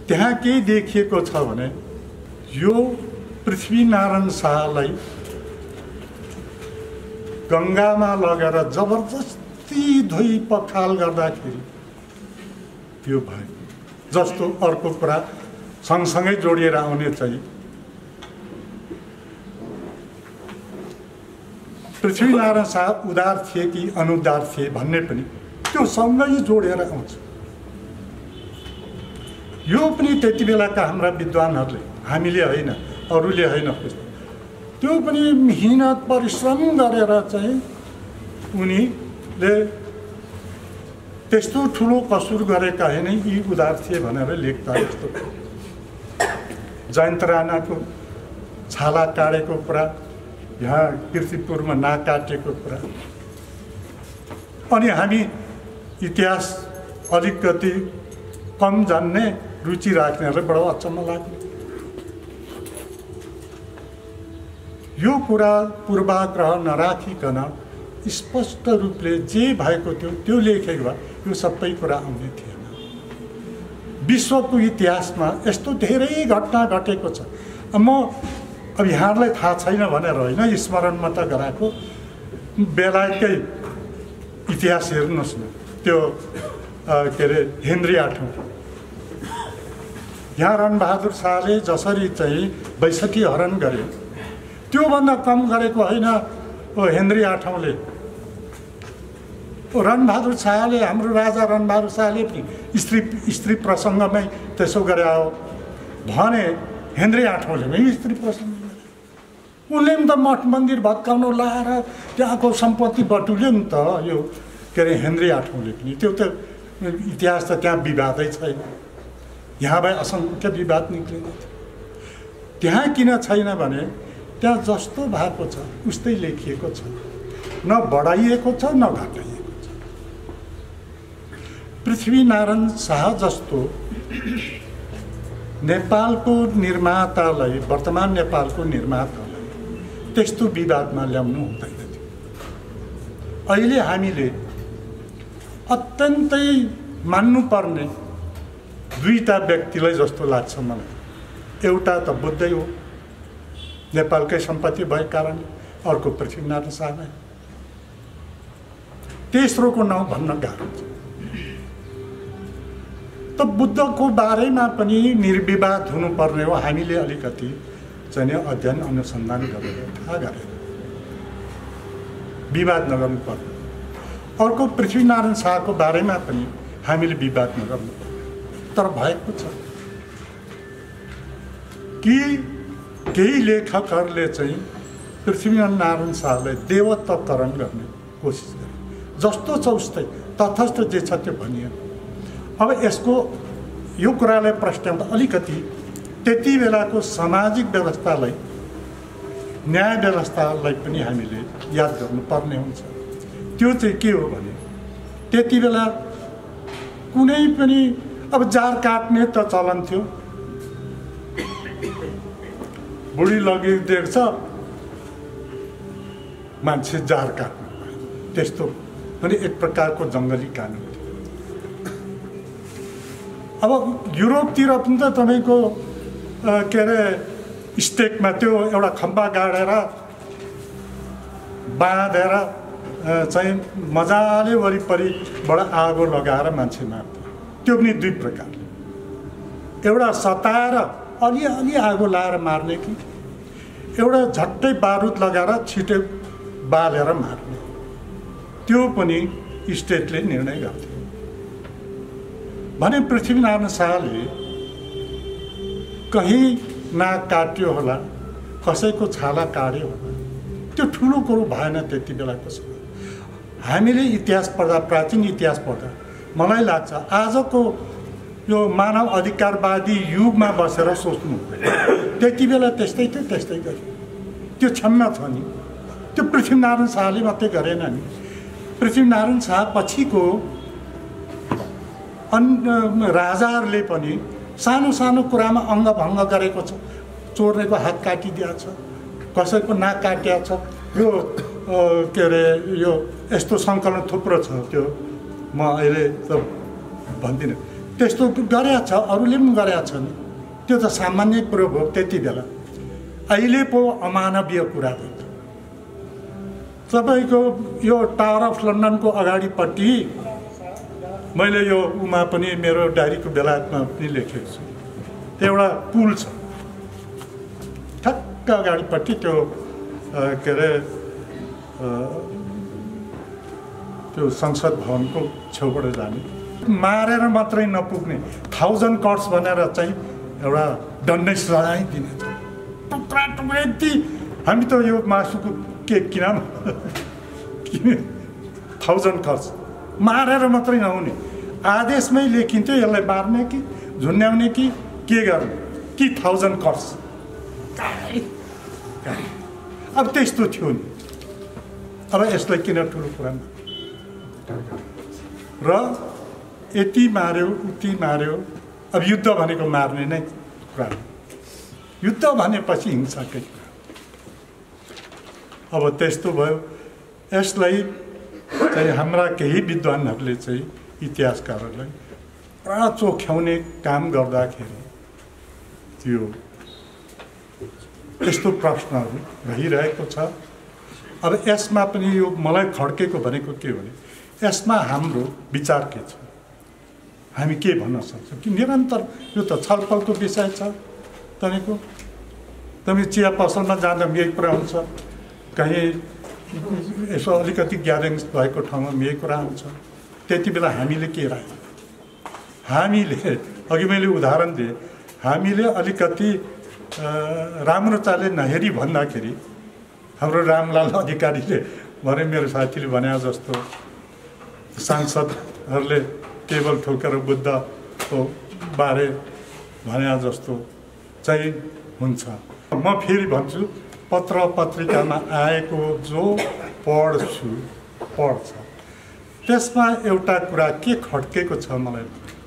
त्यहाँ के देखिएको छ भने यो पृथ्वीनारायण शाहलाई गङ्गामा लगेर जबरजस्ती धोइ पखाल गर्दाखेरि यो भयो। जस्तो अर्को कुरा सँगसँगै जोडिएर आउने चाहिँ पृथ्वीनारायण शाह उदार थिए कि अनुदार थिए भन्ने पनि त्यो सँगै जोडेर आउँछ। यो पनि त्यति बेलाका हाम्रा विद्वानहरूले, हामीले होइन, अरूले होइन, त्यो पनि मेहनत परिश्रम गरेर चाहिँ उनीले त्यस्तो ठुलो कसुर गरेका होइन यी उदार थिए भनेर लेख्दा जस्तो। जयन्त राणाको छाला काटेको कुरा, यहाँ कीर्तिपुरमा नकाटेको कुरा, अनि हामी इतिहास अलिकति कम जान्ने रुचि राख्नेहरूलाई बडो अचम्म लाग्ने। यो कुरा पूर्वाग्रह नराखिकन स्पष्ट रूपले जे भएको थियो त्यो लेखेको भए यो सबै कुरा आउने थिएन। विश्वको इतिहासमा यस्तो धेरै घटना घटेको छ। म अब यहाँहरूलाई थाहा छैन भनेर होइन, स्मरणमा त गराएको। बेलायतकै इतिहास हेर्नुहोस् न, त्यो के अरे हेनरी आठौँ, यहाँ रणबहादुर शाहले जसरी चाहिँ 62 हरण गरे त्योभन्दा कम गरेको होइन हेनरी आठौँले। रणबहादुर शाहले, हाम्रो राजा रणबहादुर शाहले पनि स्त्री प्रसङ्गमै त्यसो गरे हो भने हेनरी आठौँले पनि स्त्री प्रसङ्ग गरे। उनले पनि त मठ मन्दिर भत्काउन लाएर त्यहाँको सम्पत्ति बटुल्यो नि त यो के अरे हेनरी आठौँले पनि। त्यो त इतिहास त त्यहाँ विवादै छैन। यहाँ भए असङ्ख्य विवाद निक्लिँदै थियो। त्यहाँ किन छैन भने त्यहाँ जस्तो भएको छ उस्तै लेखिएको छ, न बढाइएको छ न घटाइएको छ। पृथ्वीनारायण शाह जस्तो नेपालको निर्मातालाई, वर्तमान नेपालको निर्मातालाई त्यस्तो विवादमा ल्याउनु हुँदैन थियो। अहिले हामीले अत्यन्तै मान्नुपर्ने दुईटा व्यक्तिलाई जस्तो लाग्छ मलाई। एउटा त बुद्धै हो, नेपालकै सम्पत्ति भएको कारणले, अर्को पृथ्वीनारायण शाह नै। तेस्रोको नाउँ भन्न गाह्रो छ। त बुद्धको बारेमा पनि निर्विवाद हुनुपर्ने हो। हामीले अलिकति चाहिँ अध्ययन अनुसन्धान गरेर थाहा गरेर विवाद नगर्नु पर्ने। अर्को पृथ्वीनारायण शाहको बारेमा पनि हामीले विवाद नगर्नु पर्ने। तर भएको छ कि केही लेखकहरूले चाहिँ पृथ्वीनारायण शाहलाई देवत्वकरण गर्ने कोसिस गरे। जस्तो छ उस्तै तथस्थ जे छ त्यो भनियो। अब यसको यो कुरालाई प्रश्नाउँदा अलिकति त्यति बेलाको सामाजिक व्यवस्थालाई, न्याय व्यवस्थालाई पनि हामीले याद गर्नुपर्ने हुन्छ। त्यो चाहिँ के हो भने त्यति बेला कुनै पनि अब जार काट्ने त चलन थियो। बुढी लगी देख्छ मान्छे जार काट्नु, त्यस्तो पनि एक प्रकारको जङ्गली कानुन थियो। अब युरोपतिर पनि त तपाईँको के अरे स्टेकमा त्यो एउटा खम्बा गाडेर बाँधेर चाहिँ मजाले वरिपरिबाट आगो लगाएर मान्छे मार्थे। त्यो पनि दुई प्रकारले, एउटा सताएर अलि आगो लाएर मार्ने कि एउटा झट्टै बारुद लगाएर छिटो बालेर मार्ने, त्यो पनि स्टेटले निर्णय गर्थ्यो। भने पृथ्वीनारायण शाहले कहीँ नाक काट्यो होला, कसैको छाला काट्यो होला, त्यो ठुलो कुरो भएन त्यति बेलाको समय। हामीले इतिहास पढ्दा, प्राचीन इतिहास पढ्दा मलाई लाग्छ आजको यो मानव अधिकारवादी युगमा बसेर सोच्नु त्यति बेला त्यस्तै थियो, त्यस्तै गऱ्यो। त्यो क्षम्य छ नि। त्यो पृथ्वीनारायण शाहले मात्रै गरेन नि। पृथ्वीनारायण शाह पछिको राजाहरूले पनि सानो सानो कुरामा अङ्गभङ्ग गरेको छ। चोर्नेको हात काटिदिएको छ, कसैको नाक काटिएको छ। यो के अरे यो यस्तो सङ्कलन थुप्रो छ। त्यो म अहिले त भन्दिनँ। त्यस्तो गरेको छ, अरूले पनि गरेका छन्। त्यो त सामान्य कुरो भयो त्यति बेला। अहिले पो अमानवीय कुरा भयो। तपाईँको यो टावर अफ लन्डनको अगाडिपट्टि मैले यो उमा पनि मेरो डायरीको बेलायतमा पनि लेखेको छु, त्यो एउटा पुल छ ठ्याक्क अगाडिपट्टि, त्यो के अरे त्यो संसद भवनको छेउबाट जाने, मारेर मात्रै नपुग्ने 1000 कट्स भनेर चाहिँ एउटा दण्ड सजाय दिने, टुक्रा टुक्रा यति। हामी त यो मासुको के किन 1000 कट्स मारेर मात्रै नहुने, आदेशमै लेखिन्थ्यो यसलाई मार्ने कि झुन्ड्याउने कि के गर्ने कि 1000 कट्स। अब त्यस्तो थियो नि। अब यसलाई किन ठुलो कुरा र यति मार्यो उति मार्यो। अब युद्ध भनेको मार्ने नै कुरा हो। युद्ध भनेपछि हिंसाकै कुरा। अब त्यस्तो भयो। यसलाई चाहिँ हाम्रा केही विद्वानहरूले चाहिँ इतिहासकारहरूलाई पुरा चोख्याउने काम गर्दाखेरि त्यो यस्तो प्रश्नहरू रहिरहेको छ। अब यसमा पनि यो मलाई खड्केको भनेको के हो भने यसमा हाम्रो विचार के छ, हामी के भन्न सक्छौँ कि निरन्तर यो त छलफलको विषय छ। तपाईँ चिया पसलमा जाँदा यही कुरा हुन्छ, कहीँ यसो अलिकति ग्यादरिङ्स भएको ठाउँमा यही कुरा हुन्छ। त्यति बेला हामीले के राख्यो, हामीले अघि मैले उदाहरण दिएँ, हामीले अलिकति राम्रो चालले नहेरी भन्दाखेरि हाम्रो रामलाल अधिकारीले भने, मेरो साथीले भने जस्तो सांसदहरूले टेबल ठोकेर बुद्धको बारे भने जस्तो चाहिँ हुन्छ। म फेरि भन्छु, पत्र पत्रिकामा आएको जो पढ्छ त्यसमा एउटा कुरा के खड्केको छ मलाई,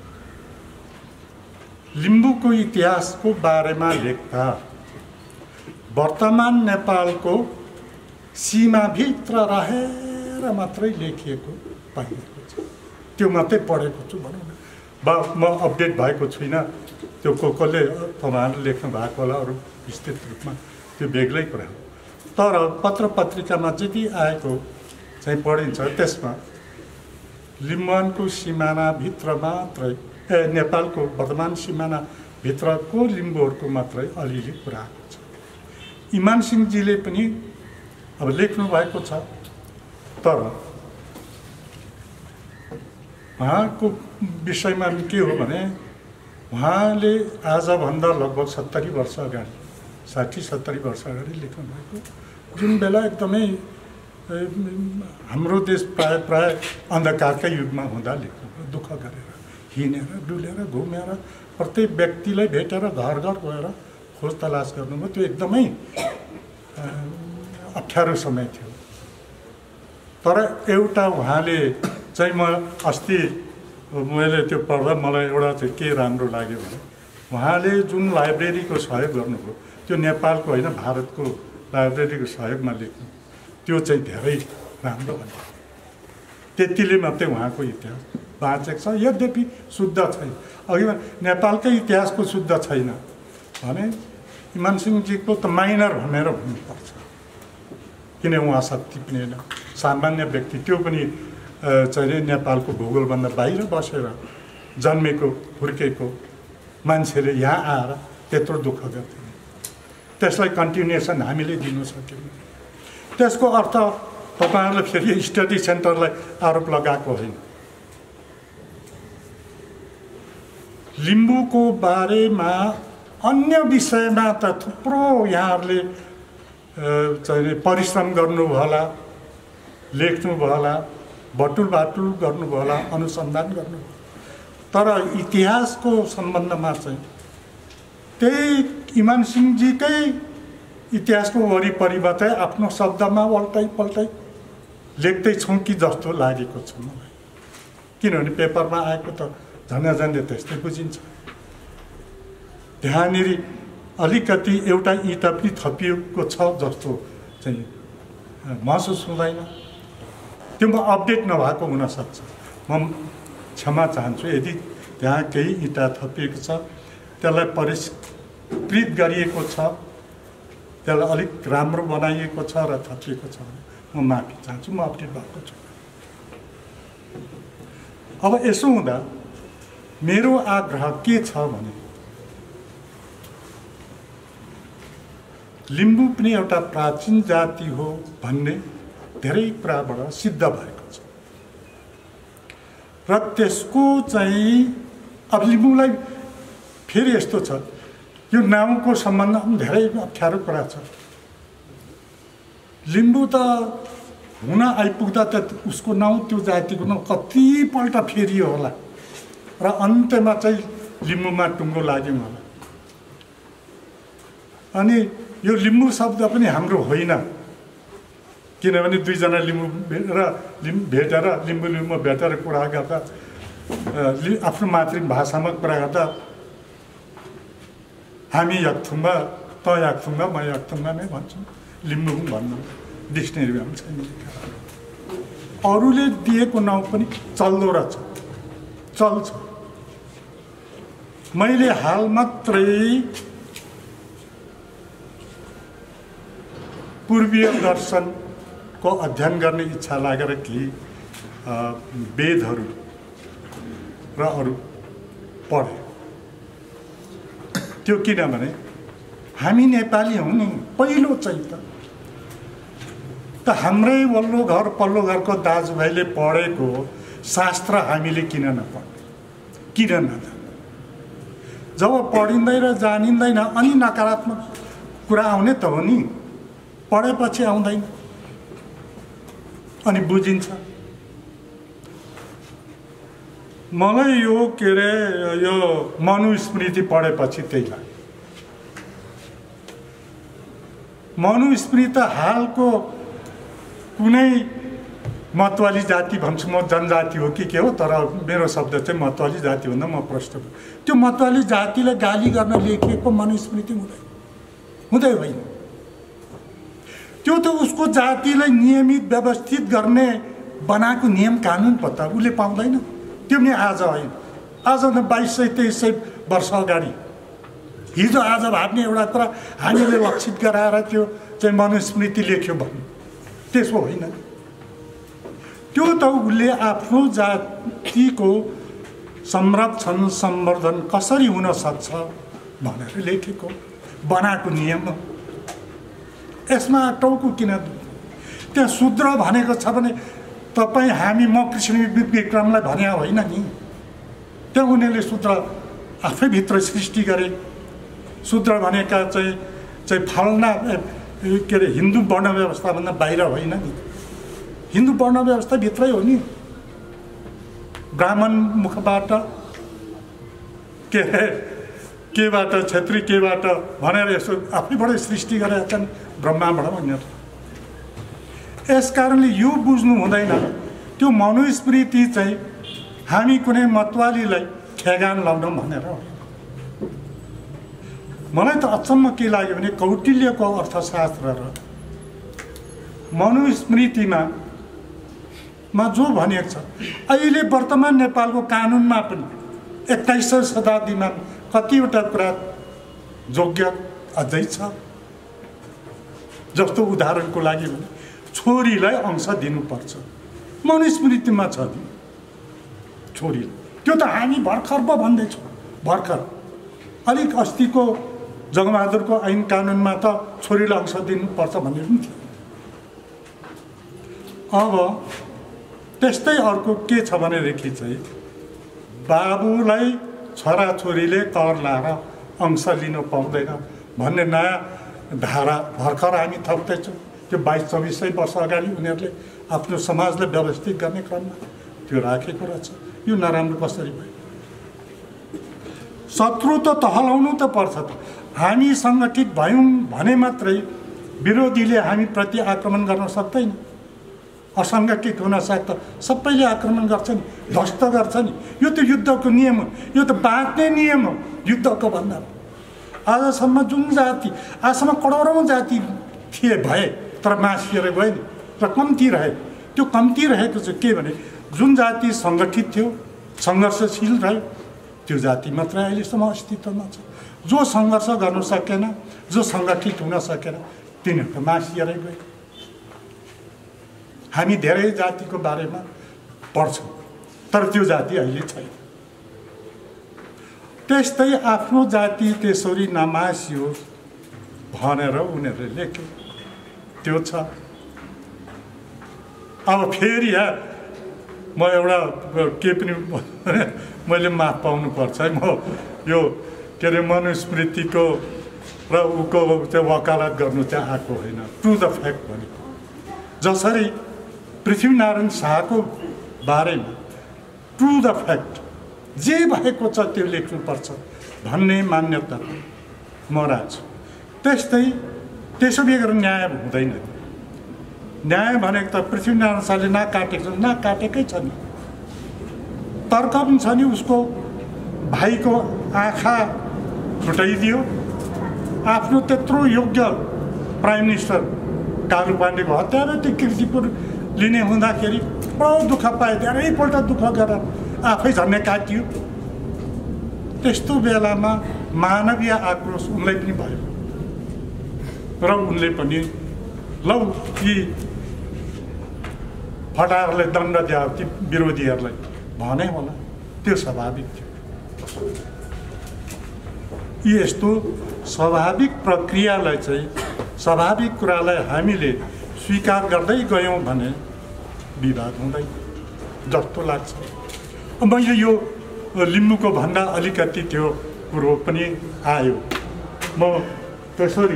लिम्बूको इतिहासको बारेमा लेख्दा वर्तमान नेपालको सीमाभित्र रहेर मात्रै लेखिएको पाइएको छ। त्यो मात्रै पढेको छु भनौँ न। म अपडेट भएको छुइनँ, त्यो कसले तपाईँहरूले लेख्नु भएको होला अरू विस्तृत रूपमा, त्यो बेग्लै कुरा हो। तर पत्र पत्रिकामा जति आएको चाहिँ पढिन्छ त्यसमा लिम्बुवानको सिमानाभित्र मात्रै नेपालको वर्तमान सिमानाभित्रको लिम्बूहरूको मात्रै अलिअलि कुरा आएको छ। इमानसिंहजीले पनि अब लेख्नु भएको छ, तर उहाँको विषयमा के हो भने उहाँले आजभन्दा लगभग 70 वर्ष अगाडि 60-70 वर्ष अगाडि लेख्नु भएको, जुन बेला एकदमै हाम्रो देश प्राय अन्धकारकै युगमा हुँदा लेख्नु, दुःख गरेर हिँडेर डुलेर घुमेर प्रत्येक व्यक्तिलाई भेटेर घर घर गएर खोज तलास गर्नुभयो। त्यो एकदमै अप्ठ्यारो समय थियो। तर एउटा उहाँले चाहिँ, म अस्ति मैले त्यो पढ्दा मलाई एउटा चाहिँ के राम्रो लाग्यो भने उहाँले जुन लाइब्रेरीको सहयोग गर्नुभयो त्यो नेपालको होइन भारतको लाइब्रेरीको सहयोगमा लेख्नु, त्यो चाहिँ धेरै राम्रो भयो। त्यतिले मात्रै उहाँको इतिहास बाँचेको छ। यद्यपि शुद्ध छैन, अघि नेपालकै इतिहासको शुद्ध छैन भने इमानसिंहजीको त माइनर भनेर भन्नुपर्छ, किन उहाँ शक्ति पनि होइन, सामान्य व्यक्ति, त्यो पनि चाहिँ नेपालको भूगोलभन्दा बाहिर बसेर जन्मेको हुर्केको मान्छेले यहाँ आएर त्यत्रो दुःख गर्थे। त्यसलाई कन्टिन्युएसन हामीले दिनु सक्यौँ। त्यसको अर्थ तपाईँहरूले फेरि स्टडी सेन्टरलाई आरोप लगाएको होइन। लिम्बूको बारेमा अन्य विषयमा त थुप्रो यहाँहरूले चाहिँ परिश्रम गर्नुभयो होला, लेख्नुभयो होला, बटुल गर्नुभयो होला, अनुसन्धान गर्नुभयो, तर इतिहासको सम्बन्धमा चाहिँ त्यही इमानसिंहजीकै इतिहासको वरिपरिमा चाहिँ आफ्नो शब्दमा उल्टै पल्टै लेख्दैछौँ कि जस्तो लागेको छ मलाई। किनभने पेपरमा आएको त झन्डै त्यस्तै बुझिन्छ। त्यहाँनिर अलिकति एउटा इँटा पनि थपिएको छ जस्तो चाहिँ महसुस हुँदैन। त्यो म अपडेट नभएको हुनसक्छ, म क्षमा चाहन्छु यदि त्यहाँ केही इँटा थपिएको छ, त्यसलाई परिष्कृत गरिएको छ, त्यसलाई अलिक राम्रो बनाइएको छ र थपिएको छ भने म माफी चाहन्छु, म अपडेट भएको छु। अब यसो हुँदा मेरो आग्रह के छ भने लिम्बू पनि एउटा प्राचीन जाति हो भन्ने धेरै कुराबाट सिद्ध भएको छ र त्यसको चाहिँ अब लिम्बूलाई फेरि यस्तो छ, यो नाउँको सम्बन्धमा धेरै अप्ठ्यारो कुरा छ। लिम्बू त हुन आइपुग्दा त उसको नाउँ त्यो जातिको नाउँ कतिपल्ट फेरियो होला र अन्त्यमा चाहिँ लिम्बूमा टुङ्गो लाग्यो मलाई। अनि यो लिम्बू शब्द पनि हाम्रो होइन, किनभने दुईजना लिम्बू भेटेर लिम्बू भेटेर कुरा गर्दा आफ्नो मातृभाषामा कुरा गर्दा हामी याकथुङमा, त याकथुङमा, म याकथुङमा नै भन्छु, लिम्बू भन्नु डिक्सनेरीमा पनि छैन। अरूले दिएको नाउँ पनि चल्दो रहेछ, चल्छ। मैले हाल मात्रै पूर्वीय दर्शनको अध्ययन गर्ने इच्छा लागेर केही वेदहरू र अरू पढेँ। त्यो किनभने हामी नेपाली हौँ नि, पहिलो चाहिँ त हाम्रै वल्लो घर पल्लो घरको दाजुभाइले पढेको शास्त्र हामीले किन नपढ्ने, किन नजान्ने? जब पढिँदैन जानिँदैन अनि नकारात्मक कुरा आउने त हो नि, पढेपछि आउँदैन अनि बुझिन्छ। मलाई यो के अरे यो मनुस्मृति पढेपछि त्यही लाग्यो। मनुस्मृति त हालको कुनै मतवाली जाति भन्छु म, जनजाति हो कि के हो, तर मेरो शब्द चाहिँ मतवाली जाति भन्दा म प्रश्न। त्यो मतवाली जातिलाई गाली गर्न लेखिएको मनुस्मृति हुँदै होइन। त्यो त उसको जातिलाई नियमित व्यवस्थित गर्ने बनाएको नियम कानुन पत्ता उसले पाउँदैन। त्यो पनि आज होइन, आज न 2200-2300 वर्ष अगाडि, हिजो आज भाग्ने एउटा कुरा हामीले लक्षित गराएर त्यो चाहिँ मनुस्मृति लेख्यो भन्नु त्यसो होइन। त्यो त उसले आफ्नो जातिको संरक्षण सम्वर्धन कसरी हुन सक्छ भनेर लेखेको बनाएको नियम हो। यसमा टाउको किन? त्यहाँ शूद्र भनेको छ भने तपाईँ हामी म कृष्ण विक्रमलाई भने होइन नि, त्यहाँ उनीहरूले शूद्र आफै भित्र सृष्टि गरे। शूद्र भनेका चाहिँ फल्ना के अरे हिन्दू वर्ण व्यवस्थाभन्दा बाहिर होइन नि, हिन्दू वर्ण व्यवस्था भित्रै हो नि। ब्राह्मण मुखबाट के अरे केबाट क्षेत्री केबाट भनेर यसो आफैबाटै सृष्टि गरेका छन् ब्रह्माबाट भनेर। यस कारणले यो बुझ्नु हुँदैन। त्यो मनुस्मृति चाहिँ हामी कुनै मतवालीलाई ठेगान लाउन भनेर हो। मलाई त अचम्म के लाग्यो भने कौटिल्यको अर्थशास्त्र र मनुस्मृतिमा जो भनिएको छ, अहिले वर्तमान नेपालको कानुनमा पनि 21औं शताब्दीमा कतिवटा कुरा योग्य अझै छ। जस्तो उदाहरणको लागि भने छोरीलाई अंश दिनुपर्छ, मनुस्मृतिमा छ नि छोरी। त्यो त हामी भर्खर पो भन्दैछौँ, भर्खर अलिक अस्तिको जगबहादुरको ऐन कानुनमा त छोरीलाई अंश दिनुपर्छ भन्ने पनि थियो। अब त्यस्तै अर्को के छ भनेदेखि चाहिँ बाबुलाई छोराछोरीले कर लाएर अंश लिनु पाउँदैन भन्ने नयाँ धारा भर्खर हामी थप्दैछौँ। त्यो 2200-2400 वर्ष अगाडि उनीहरूले आफ्नो समाजलाई व्यवस्थित गर्ने क्रममा त्यो राखेको रहेछ। यो नराम्रो कसरी भयो? शत्रु त टहलाउनु त पर्छ त। हामी सङ्गठित भयौँ भने मात्रै विरोधीले हामी प्रति आक्रमण गर्न सक्दैन। असङ्गठित हुन सक्छ, सबैले आक्रमण गर्छन्, ध्वस्त गर्छन्। यो त युद्धको नियम हो, यो त बाँच्ने नियम हो युद्धको भन्दा। आजसम्म जुन जाति, आजसम्म करोडौँ जाति थिए भए तर मासिएर गए नि, र कम्ती रहे। त्यो कम्ती रहेको चाहिँ के भने जुन जाति सङ्गठित थियो, सङ्घर्षशील रह्यो, त्यो जाति मात्रै अहिलेसम्म अस्तित्वमा छ। जो सङ्घर्ष गर्न सकेन, जो सङ्गठित हुन सकेन, तिनीहरू त मासिएरै गए। हामी धेरै जातिको बारेमा पढ्छौँ, तर त्यो जाति अहिले छैन। त्यस्तै आफ्नो जाति त्यसरी नमासियोस् भनेर उनीहरूले लेखे, त्यो छ। अब फेरि म एउटा के पनि मैले माफ पाउनुपर्छ है, म यो के अरे मनुस्मृतिको र उको चाहिँ वकालत गर्नु चाहिँ आएको होइन, ट्रु द फ्याक्ट भनेको। जसरी पृथ्वीनारायण शाहको बारेमा ट्रु द फ्याक्ट जे भएको छ त्यो लेख्नुपर्छ भन्ने मान्यता म राख्छु। त्यस्तै त्यसो बेगर न्याय हुँदैन। न्याय भनेको त पृथ्वीनारायण शाहले नकाटेको छ, नकाटेकै छ नि। तर्क पनि छ नि, उसको भाइको आँखा फुटाइदियो। आफ्नो त्यत्रो योग्य प्राइम मिनिस्टर कालु पाण्डेको हत्या र त्यो कीर्तिपुर लिने हुँदाखेरि बडो दुःख पाए, धेरैपल्ट दुःख गरेर आफै झन्ने काटियो। त्यस्तो बेलामा मानवीय आक्रोश उनलाई पनि भयो र उनले पनि लौ यी फटाहरूलाई दण्ड दियो ती विरोधीहरूलाई भने होला, त्यो स्वाभाविक थियो। यस्तो स्वाभाविक प्रक्रियालाई चाहिँ, स्वाभाविक कुरालाई हामीले स्वीकार गर्दै गयौँ भने विवाद हुँदैन जस्तो लाग्छ। मैले यो लिम्बूको भन्दा अलिकति त्यो कुरो पनि आयो। म त्यसरी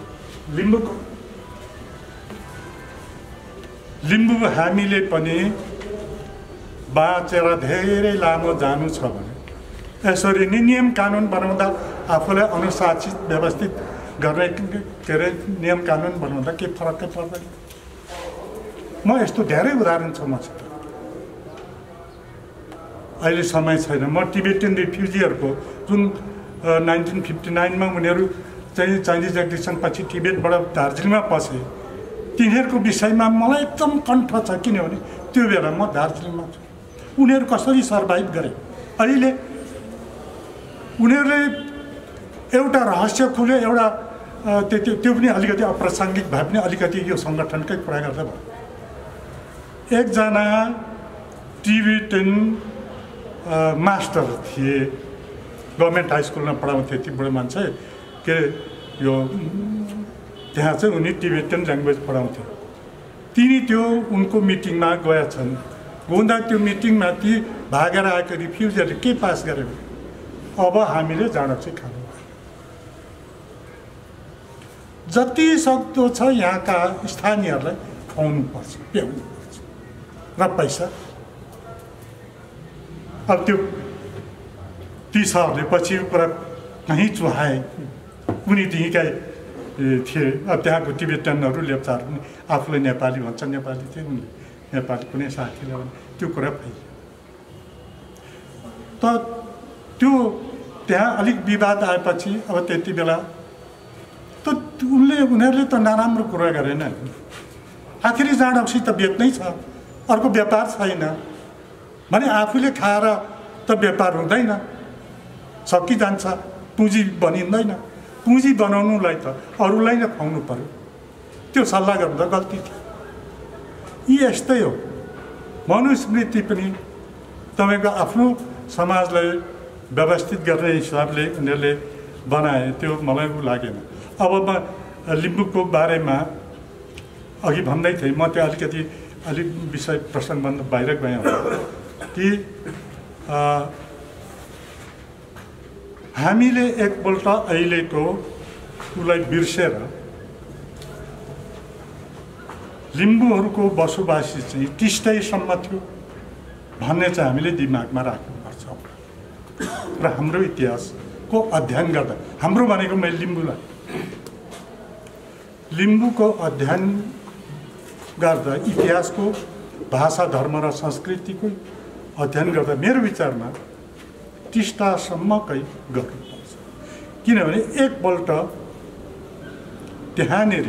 लिम्बू हामीले पनि बाँचेर धेरै लामो जानु छ भने यसरी नै नियम कानुन बनाउँदा, आफूलाई अनुशासित व्यवस्थित गर्ने के अरे नियम कानुन बनाउँदा केही फरकै पर्दैन। म यस्तो धेरै उदाहरण छ मसित। अहिले समय छैन। म टिबेटन रिफ्युजीहरूको जुन 1959 उनीहरू चाहिँ चाइनिज एग्जिसन पछि टिबेटबाट दार्जिलिङमा पसे, तिनीहरूको विषयमा मलाई एकदम कण्ठ छ। किनभने त्यो बेला म दार्जिलिङमा छु। उनीहरू कसरी सर्भाइभ गरे। अहिले उनीहरूले एउटा रहस्य खुल्यो, एउटा त्यो पनि अलिकति अप्रासङ्गिक भए पनि अलिकति यो सङ्गठनकै कुरा गर्दा भयो। एकजना टिबेटन मास्टर थिए, गभर्मेन्ट हाई स्कुलमा पढाउँथे ती बुढो मान्छे, के अरे यो त्यहाँ चाहिँ उनी टिबेटन ल्याङ्ग्वेज पढाउँथे। तिनी त्यो उनको मिटिङमा गएका छन्। हुँदा त्यो मिटिङमा ती भागेर आएको रिफ्युजीहरूले के पास गर्यो, अब हामीले जाँडक्सी खानु, जति सक्दो छ यहाँका स्थानीयहरूलाई खुवाउनुपर्छ, प्याउनुपर्छ र पैसा। अब त्यो ती सरहरूले पछि कुरा कहीँ चुहाए, उनी त्यहीँका थिए। अब त्यहाँको टिबेटनहरू लेप्चाहरू पनि आफूलाई नेपाली भन्छ, नेपाली थिए, उनले नेपाली कुनै साथीले भने त्यो कुरा पाइयो। त त्यो त्यहाँ अलिक विवाद आएपछि अब त्यति बेला त उनीहरूले त नराम्रो कुरा गरेन। आखिरी जाँडौसी त बेच्नै छ, अर्को व्यापार छैन भने आफूले खाएर त व्यापार हुँदैन, सकिजान्छ, पुँजी बनिँदैन। पुँजी बनाउनुलाई त अरूलाई नै खुवाउनु पर्यो। त्यो सल्लाह गर्दा गल्ती थियो। यी यस्तै हो। मनुस्मृति पनि तपाईँको आफ्नो समाजलाई व्यवस्थित गर्ने हिसाबले उनीहरूले बनाए, त्यो मलाई लागेन। अब म लिम्बूको बारेमा अघि भन्दै थिएँ, म त्यो अलिक विषय प्रसङ्गभन्दा बाहिर गएँ कि हामीले एकपल्ट अहिलेको उसलाई बिर्सेर लिम्बूहरूको बसोबासी चाहिँ टिस्टैसम्म थियो भन्ने चाहिँ हामीले दिमागमा राख्नुपर्छ। र हाम्रो इतिहासको अध्ययन गर्दा, हाम्रो भनेको मैले लिम्बूको अध्ययन गर्दा, इतिहासको भाषा धर्म र संस्कृतिको अध्ययन गर्दा मेरो विचारमा टिस्टासम्मकै गर्नुपर्छ। किनभने एकपल्ट त्यहाँनिर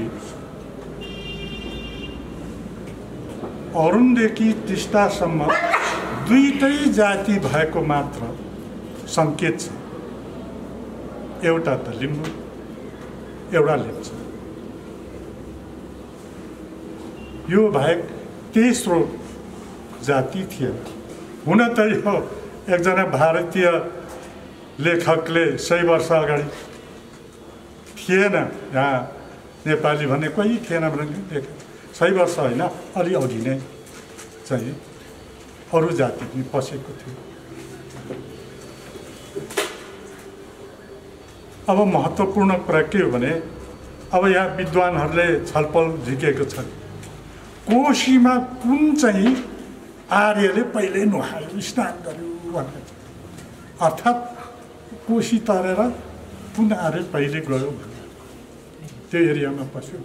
अरुणदेखि टिस्टासम्म दुईटै जाति भएको मात्र सङ्केत छ। एउटा त लिम्बू, एउटा लेप्चा। यो बाहेक तेस्रो जाति थिएन। हुन त यो एकजना भारतीय लेखकले 100 वर्ष अगाडि थिएन यहाँ नेपाली भन्ने कोही थिएन भने लेखे। 100 वर्ष होइन, अलि अघि नै चाहिँ अरू जाति पनि पसेको थियो। अब महत्त्वपूर्ण कुरा के हो भने अब यहाँ विद्वानहरूले छलफल झिकेको छन्, कोशीमा कुन चाहिँ आर्यले पहिले नुहायो, स्नान गर्यो भनेर। अर्थात् कोशी तरेर कुन आर्य पहिले गयो भनेर त्यो एरियामा पस्यो।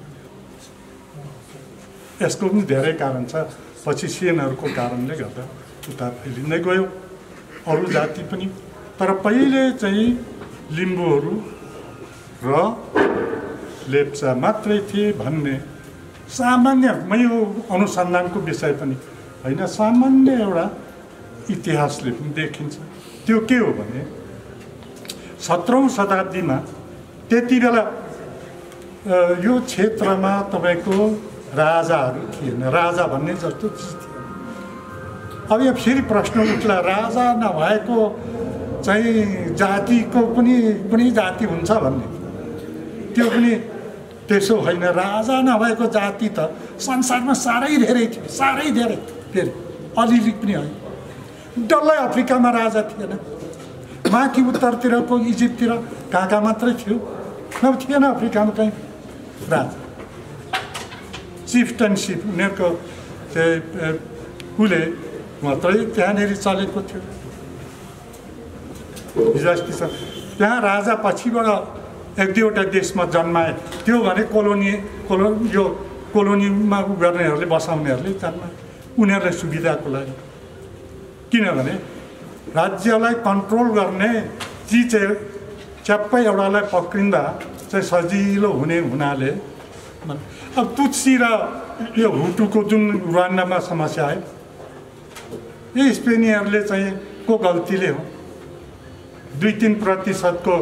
यसको पनि धेरै कारण छ। पछि सेनहरूको कारणले गर्दा उता फैलिँदै गयो अरू जाति पनि। तर पहिले चाहिँ लिम्बूहरू र लेप्चा मात्रै थिए भन्ने सामान्य, म यो अनुसन्धानको विषय पनि होइन, सामान्य एउटा इतिहासले पनि देखिन्छ। त्यो के हो भने 17औं शताब्दीमा त्यति बेला यो क्षेत्रमा तपाईँको राजाहरू थिएन। राजा भन्ने जस्तो चिज थिएन। अब यहाँ फेरि प्रश्न उठ्ला, राजा नभएको चाहिँ जातिको पनि कुनै जाति हुन्छ भन्ने। त्यो पनि त्यसो होइन। राजा नभएको जाति त संसारमा साह्रै धेरै थियो, साह्रै धेरै। फेरि अलिअलि पनि होइन। डल्लै अफ्रिकामा राजा थिएन। माथि उत्तरतिरको इजिप्टतिर कहाँ मात्रै थियो, नभए थिएन अफ्रिकामा कहीँ राजा। चिफ्टनसिप उनीहरूको चाहिँ उसले मात्रै त्यहाँनिर चलेको थियो। हिजो छ त्यहाँ राजा पछिबाट 1-2वटा देशमा जन्माए। त्यो भने यो कोलोनीमा गर्नेहरूले बसाउनेहरूले जन्माए, उनीहरूलाई सुविधाको लागि। किनभने राज्यलाई कन्ट्रोल गर्ने चिज च्याप्पै एउटालाई पक्रिँदा चाहिँ सजिलो हुने हुनाले। अब तुत्सी र यो हुटुको जुन रुवान्डामा समस्या आयो, यो स्पेनीहरूले चाहिँ को गल्तीले हो 2-3%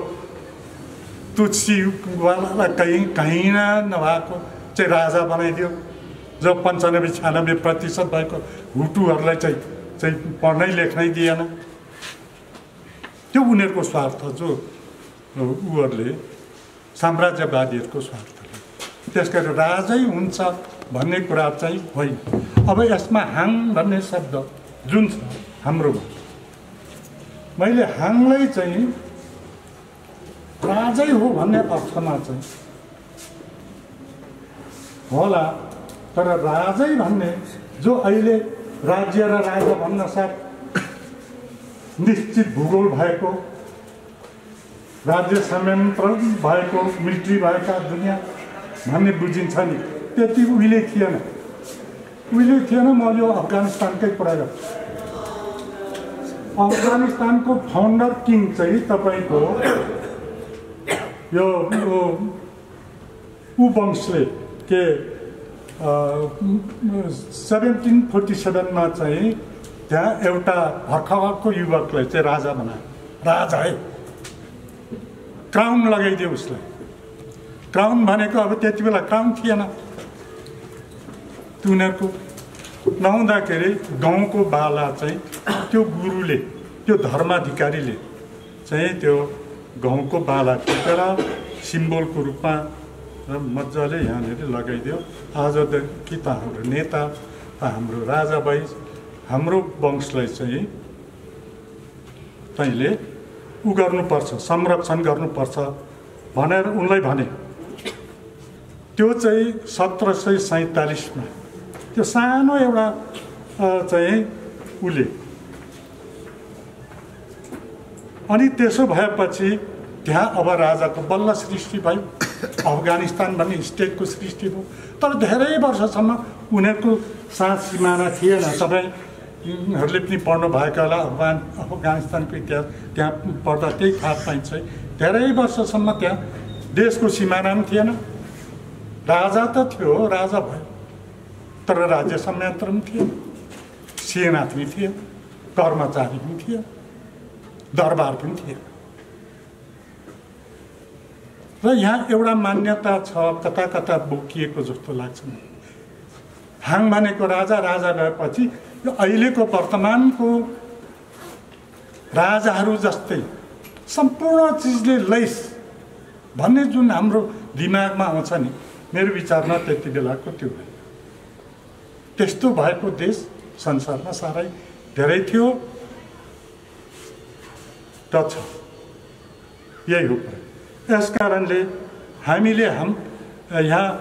तुत्सीवालालाई कहीँ नभएको चाहिँ राजा बनाइदियो। जो 95-96% भएको हुटुहरूलाई चाहिँ पढ्नै लेख्नै दिएन। त्यो उनीहरूको स्वार्थ, जो उहरूले साम्राज्यवादीहरूको स्वार्थ। त्यसकारण राजै हुन्छ भन्ने कुरा चाहिँ होइन। अब यसमा हाङ भन्ने शब्द जुन छ हाम्रोमा, मैले हाङलाई चाहिँ राजै हो भन्ने अर्थमा चाहिँ होला। तर राजै भन्ने जो अहिले राज्य र राजा भन्न साथ निश्चित भूगोल भएको, राज्य संयन्त्रण भएको, मिलिट्री भएका दुनियाँ भन्ने बुझिन्छ नि, त्यति उहिले थिएन। उहिले थिएन। म यो अफगानिस्तानकै कुरा गर्छु। अफगानिस्तानको फाउन्डर किङ चाहिँ तपाईँको यो वंशले के 1747 चाहिँ त्यहाँ एउटा भर्खरको युवकलाई चाहिँ राजा बनायो। राजा है, क्राउन लगाइदियो उसलाई। क्राउन भनेको अब त्यति बेला क्राउन थिएन। उनीहरूको नहुँदाखेरि गाउँको बाला चाहिँ त्यो गुरुले, त्यो धर्माधिकारीले चाहिँ त्यो गाउँको बाला टिपेर सिम्बोलको रूपमा र मजाले यहाँनिर लगाइदियो। आजदेखि त हाम्रो नेता, हाम्रो राजा भाइ, हाम्रो वंशलाई चाहिँ तैँले उ गर्नुपर्छ, संरक्षण गर्नुपर्छ भनेर उनलाई भने। त्यो चाहिँ 1747मा त्यो सानो एउटा चाहिँ उसले। अनि त्यसो भएपछि त्यहाँ अब राजाको बल्ल सृष्टि भयो। अफगानिस्तान भन्ने स्टेटको सृष्टि भयो। तर धेरै वर्षसम्म उनीहरूको साथ सिमाना थिएन। तपाईँहरूले पनि पढ्नु भएको होला अफगानिस्तानको इतिहास, त्यहाँ पढ्दा त्यही थाहा पाइन्छ। धेरै वर्षसम्म त्यहाँ देशको सिमाना पनि थिएन। राजा त थियो, राजा भयो, तर राज्य संयन्त्र पनि थियो, सेना पनि थियो, कर्मचारी पनि थियो। दरबार पनि थिएन। र यहाँ एउटा मान्यता छ, कता कता बोकिएको जस्तो लाग्छ। हाङ भनेको राजा, राजा भएपछि यो अहिलेको वर्तमानको राजाहरू जस्तै सम्पूर्ण चिजले लैस भन्ने जुन हाम्रो दिमागमा आउँछ नि, मेरो विचारमा त्यति बेलाको त्यो भयो। त्यस्तो भएको देश संसारमा साह्रै धेरै थियो र छ। यही हो कुरा। यस कारणले हामीले यहाँ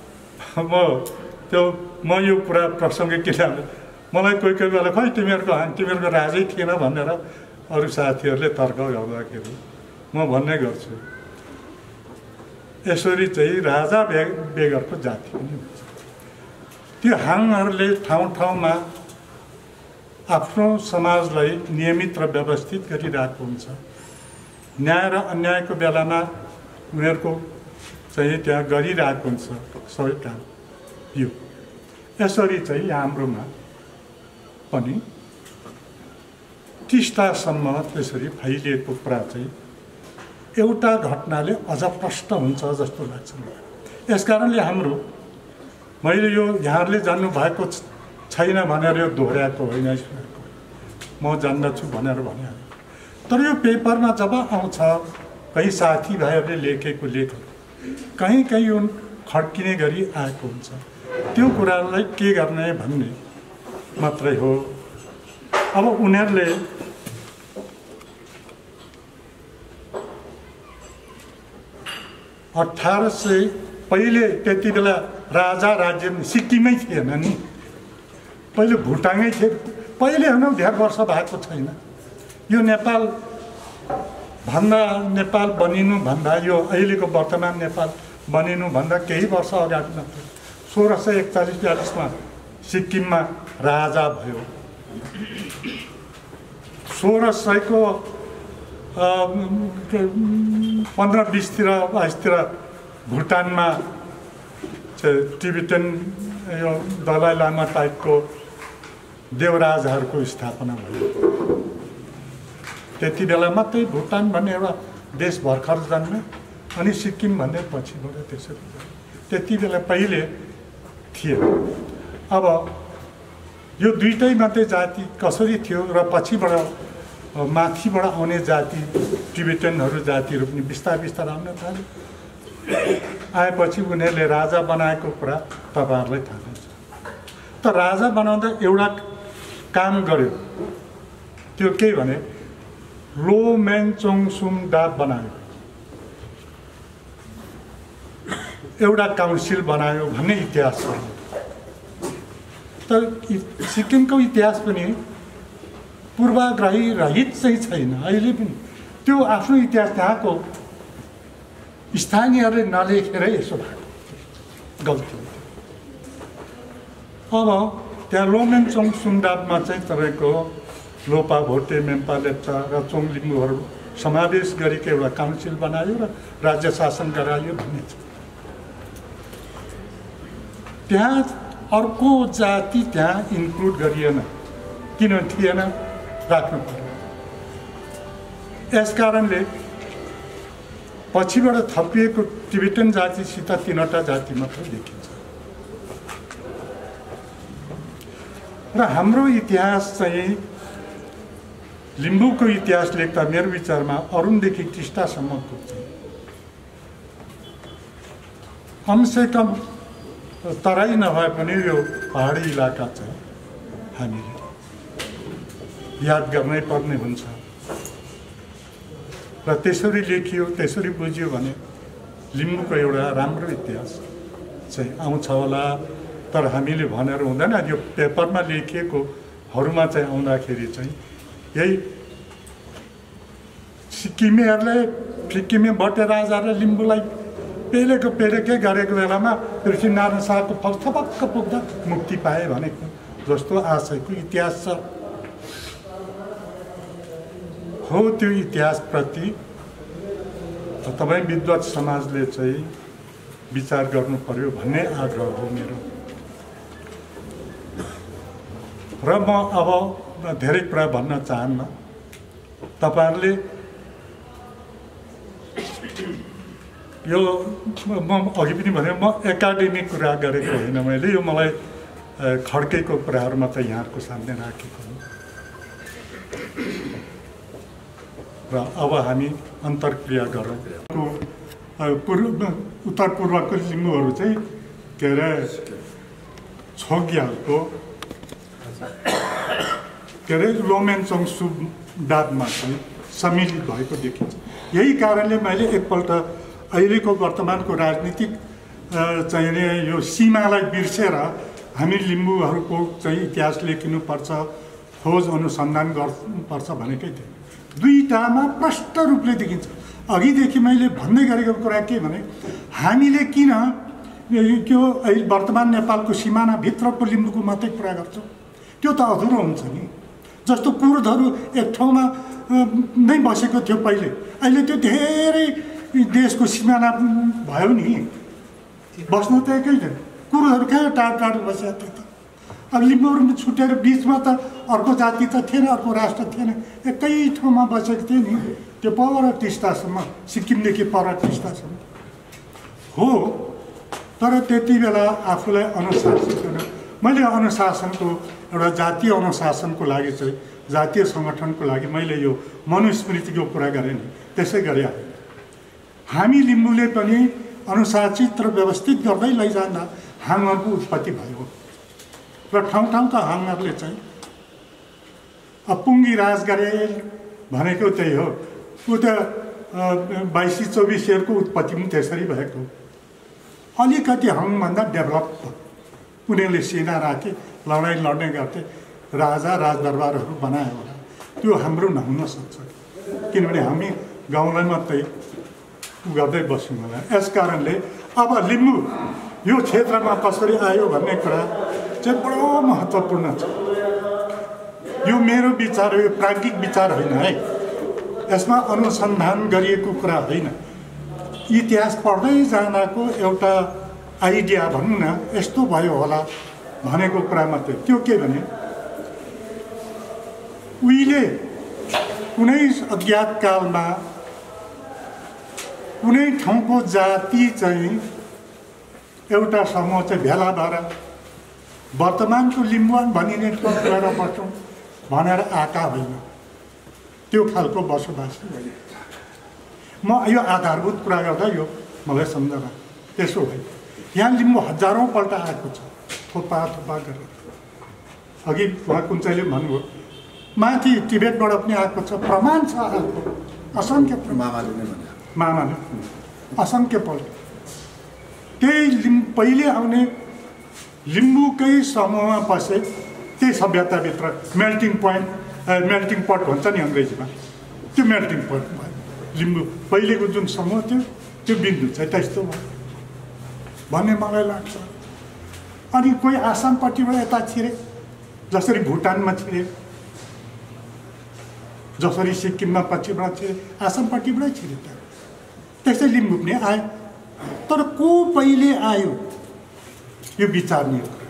म यो कुरा प्रसङ्ग के लाग्यो, मलाई कोही कोही बेला खै तिमीहरूको राजै थिएन भनेर अरू साथीहरूले तर्क गर्दाखेरि म भन्ने गर्छु, यसरी चाहिँ राजा बेगरको जाति पनि हुन्छ। त्यो हाङहरूले ठाउँ ठाउँमा आफ्नो समाजलाई नियमित र व्यवस्थित गरिरहेको हुन्छ। न्याय र अन्यायको बेलामा उनीहरूको चाहिँ त्यहाँ गरिरहेको हुन्छ सबै काम। यो यसरी चाहिँ हाम्रोमा पनि टिस्टासम्म त्यसरी फैलिएको कुरा चाहिँ एउटा घटनाले अझ प्रष्ट हुन्छ जस्तो लाग्छ मलाई। यस कारणले हाम्रो, मैले यो यहाँहरूले जान्नु भएको छैन भनेर यो दोहोऱ्याएको होइन, म जान्दछु भनेर भनिहालेँ। तर यो पेपरमा जब आउँछ, कहीँ साथीभाइहरूले लेखेको लेखहरू कहीँ कहीँ यो खड्किने गरी आएको हुन्छ। त्यो कुरालाई के गर्ने भन्ने मात्रै हो। अब उनीहरूले पहिले त्यति बेला राजा राज्य सिक्किमै थिएन नि, पहिले भुटानै थिए। पहिले होइन, धेरै वर्ष भएको छैन। यो नेपाल बनिनुभन्दा, यो अहिलेको वर्तमान नेपाल बनिनुभन्दा केही वर्ष अगाडि मात्र 1641-42 सिक्किममा राजा भयो। 1600को 15-20तिर 22तिर भुटानमा टिबेटन यो दलाई लामा टाइपको देवराजहरूको स्थापना भयो। त्यति बेला मात्रै भुटान भन्ने एउटा देश भर्खर जन्म्यो, अनि सिक्किम भन्ने पछिबाट त्यसरी त्यति बेला पहिले थिए। अब यो दुईटै मात्रै जाति कसरी थियो र पछिबाट माथिबाट आउने जाति टिबेटनहरू जातिहरू पनि बिस्तारै आउन थाल्यो। आएपछि उनीहरूले राजा बनाएको कुरा तपाईँहरूलाई थाहा छ। त राजा बनाउँदा एउटा काम गर्यो, त्यो के भने लो मेन चोङ सुम डाब बनायो, एउटा काउन्सिल बनायो भन्ने इतिहास छ। तर सिक्किमको इतिहास पनि पूर्वाग्रही रहित चाहिँ छैन अहिले पनि। त्यो आफ्नो इतिहास त्यहाँको स्थानीयहरूले नलेखेरै यसो भएको गल्ती हो। अब त्यहाँ लोमेन चोङ सुङडाबमा चाहिँ तपाईँको लोपा भोटे, मेम्पा लेप्चा र चोङ लिम्बूहरू समावेश गरेको एउटा काउन्सिल बनायो र राज्य शासन गरायो भन्ने छ। त्यहाँ अर्को जाति त्यहाँ इन्क्लुड गरिएन, किन थिएन, राख्नु पर्यो। यस कारणले पछिबाट थपिएको टिबेटन जातिसित 3वटा जाति मात्र देखिन्छ। र हाम्रो इतिहास चाहिँ लिम्बूको इतिहास लेख्दा मेरो विचारमा अरुणदेखि टिस्टासम्मको कमसेकम तराई नभए पनि यो पहाडी इलाका चाहिँ हामीले याद गर्नै पर्ने हुन्छ। र त्यसरी लेखियो, त्यसरी बुझ्यो भने लिम्बूको एउटा राम्रो इतिहास चाहिँ आउँछ होला। तर हामीले भनेर हुँदैन, यो पेपरमा लेखिएकोहरूमा चाहिँ आउँदाखेरि चाहिँ यही सिक्किमे बटे राजाले लिम्बूलाई पेलेकै गरेको बेलामा पृथ्वीनारायण शाहको फौज थपक्क पुग्दा मुक्ति पाए भनेको जस्तो आशयको इतिहास छ। हो त्यो इतिहासप्रति तपाईँ विद्वत समाजले चाहिँ विचार गर्नु पर्यो भन्ने आग्रह हो मेरो। र म अब धेरै कुरा भन्न चाहन्न। तपाईहरुले यो म अघि पनि भने म एकाडेमिक कुरा गरेको होइन मैले यो मलाई खड्केको कुराहरु मात्र यहाँहरुको सामने राखेको हो र अब हामी अन्तर्क्रिया गरौँ उत्तर पूर्वको लिम्बूहरु चाहिँ के अरे छोग्यालको के अरे लोमेन्चोङ सुब्दाबमा चाहिँ सम्मिलित भएको देखिन्छ। यही कारणले मैले एकपल्ट अहिलेको वर्तमानको राजनीतिक चाहिँ यो सीमालाई बिर्सेर हामी लिम्बूहरुको चाहिँ इतिहास लेखिनुपर्छ, खोज अनुसन्धान गर्नुपर्छ भनेकै थिएँ। दुईटामा प्रष्ट रूपले देखिन्छ। अघिदेखि मैले भन्दै गरेको कुरा के भने हामीले किन यो अहिले वर्तमान नेपालको सिमाना भित्रको लिम्बूको मात्रै कुरा गर्छौँ? त्यो त अधुरो हुन्छ नि। जस्तो कुर्दहरू एक ठाउँमा नै बसेको थियो पहिले, अहिले त्यो धेरै देशको सिमाना भयो नि। बस्न त एकै थियो, कुर्दहरू कहाँ टाढो टाढो बसेका थियो त। अब लिम्बूहरू छुटेर बिचमा त अर्को जाति त थिएन, अर्को राष्ट्र थिएन, एकै ठाउँमा बसेको थियो नि। त्यो पर टिस्टासम्म, सिक्किमदेखि पर टिस्टासम्म हो। तर त्यति बेला आफूलाई अनुशासित होइन। मैले अनुशासनको एउटा जातीय अनुशासनको लागि चाहिँ जातीय सङ्गठनको लागि मैले यो मनुस्मृतिको कुरा गरेँ नि, त्यसै गरे हामी लिम्बूले पनि अनुशासित र व्यवस्थित गर्दै लैजाँदा हाङहरूको उत्पत्ति भयो र ठाउँ ठाउँका हाङहरूले चाहिँ पुङ्गी राज गरे भनेको त्यही हो। ऊ त 22-24 उत्पत्ति पनि त्यसरी भएको। अलिकति हाङभन्दा डेभलप उनीहरूले सेना राखे, लडाइँ लड्ने गर्थे, राजा राजदरबारहरू बनायो होला। त्यो हाम्रो नहुन सक्छ किनभने हामी गाउँलाई मात्रै गर्दै बस्यौँ होला। यस कारणले अब लिम्बू यो क्षेत्रमा कसरी आयो भन्ने कुरा चाहिँ बडो महत्त्वपूर्ण छ। यो मेरो विचार हो, यो प्राज्ञिक विचार होइन है। यसमा अनुसन्धान गरिएको कुरा होइन। इतिहास पढ्दै जानको एउटा आइडिया भनौँ न, यस्तो भयो होला भनेको कुरा मात्रै। त्यो के भने उहिले कुनै अज्ञात कालमा कुनै ठाउँको जाति चाहिँ एउटा समूह चाहिँ भेला भएर वर्तमानको लिम्बुवान भनिने ठाउँबाट बस्छौँ भनेर आएका होइन। त्यो खालको बसोबासी होइन। म यो आधारभूत कुरा गर्दा यो मलाई सम्झना त्यसो भयो। यहाँ लिम्बू हजारौँपल्ट आएको छ, थोपा थोपा गरेर। अघि उहाँ कुञ्चैले भन्नुभयो माथि टिबेटबाट पनि आएको छ, प्रमाण छ आएको असङ्ख्य। मामाले असङ्ख्यपल्ट त्यही पहिले आउने लिम्बूकै समूहमा बसे त्यही सभ्यताभित्र मेल्टिङ पट भन्छ नि अङ्ग्रेजीमा, त्यो मेल्टिङ पट भयो। लिम्बू पहिलेको जुन समूह थियो त्यो बिन्दु चाहिँ त्यस्तो भयो भन्ने मलाई लाग्छ। अनि कोही आसामपट्टिबाट यता छिरे, जसरी भुटानमा छिरे, जसरी सिक्किममा पछिबाट छिरे, आसामपट्टिबाट छिरे, त्यस्तै लिम्बू पनि आयो। तर को पहिले आयो यो विचार्ने कुरा।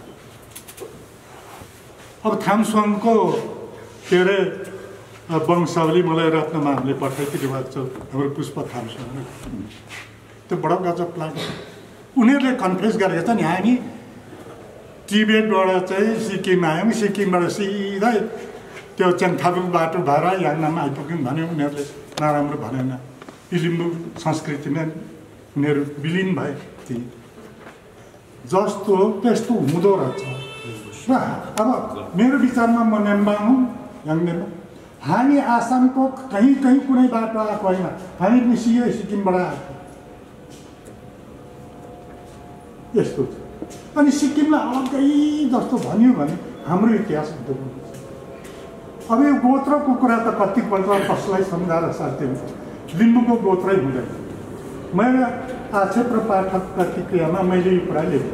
अब थामसङको के अरे वंशावली मलाई रत्नमामले पठाइदिनु भएको छ, हाम्रो पुष्प थामसङ। त्यो बडो गजब लाग्यो। उनीहरूले कन्फ्युज गरेको छ नि, हामी टिबेटबाट चाहिँ सिक्किम आयौँ, सिक्किमबाट सिधै त्यो चेङथाबुङ बाटो भएर याङनाम आइपुग्यौँ भने उनीहरूले नराम्रो भनेन। यी लिम्बू संस्कृतिमा उनीहरू विलिन भए ती जस्तो त्यस्तो हुँदो रहेछ। र अब मेरो विचारमा म नेम्बाङ हुँ, याङनेम्बा। हामी आसामको कहीँ कहीँ कुनै बाटो आएको होइन, हामी पनि सिक्किमबाट आएको यस्तो छ। अनि सिक्किमलाई अलग्गै जस्तो भन्यो भने हाम्रो इतिहास हुँदो। अब यो गोत्रको कुरा त कतिपल्ट कसलाई सम्झाएर साध्य हुन्छ, लिम्बूको गोत्रै हुँदैन। मेरो आक्षेप र पाठक प्रतिक्रियामा मैले यो कुरा लेखेँ।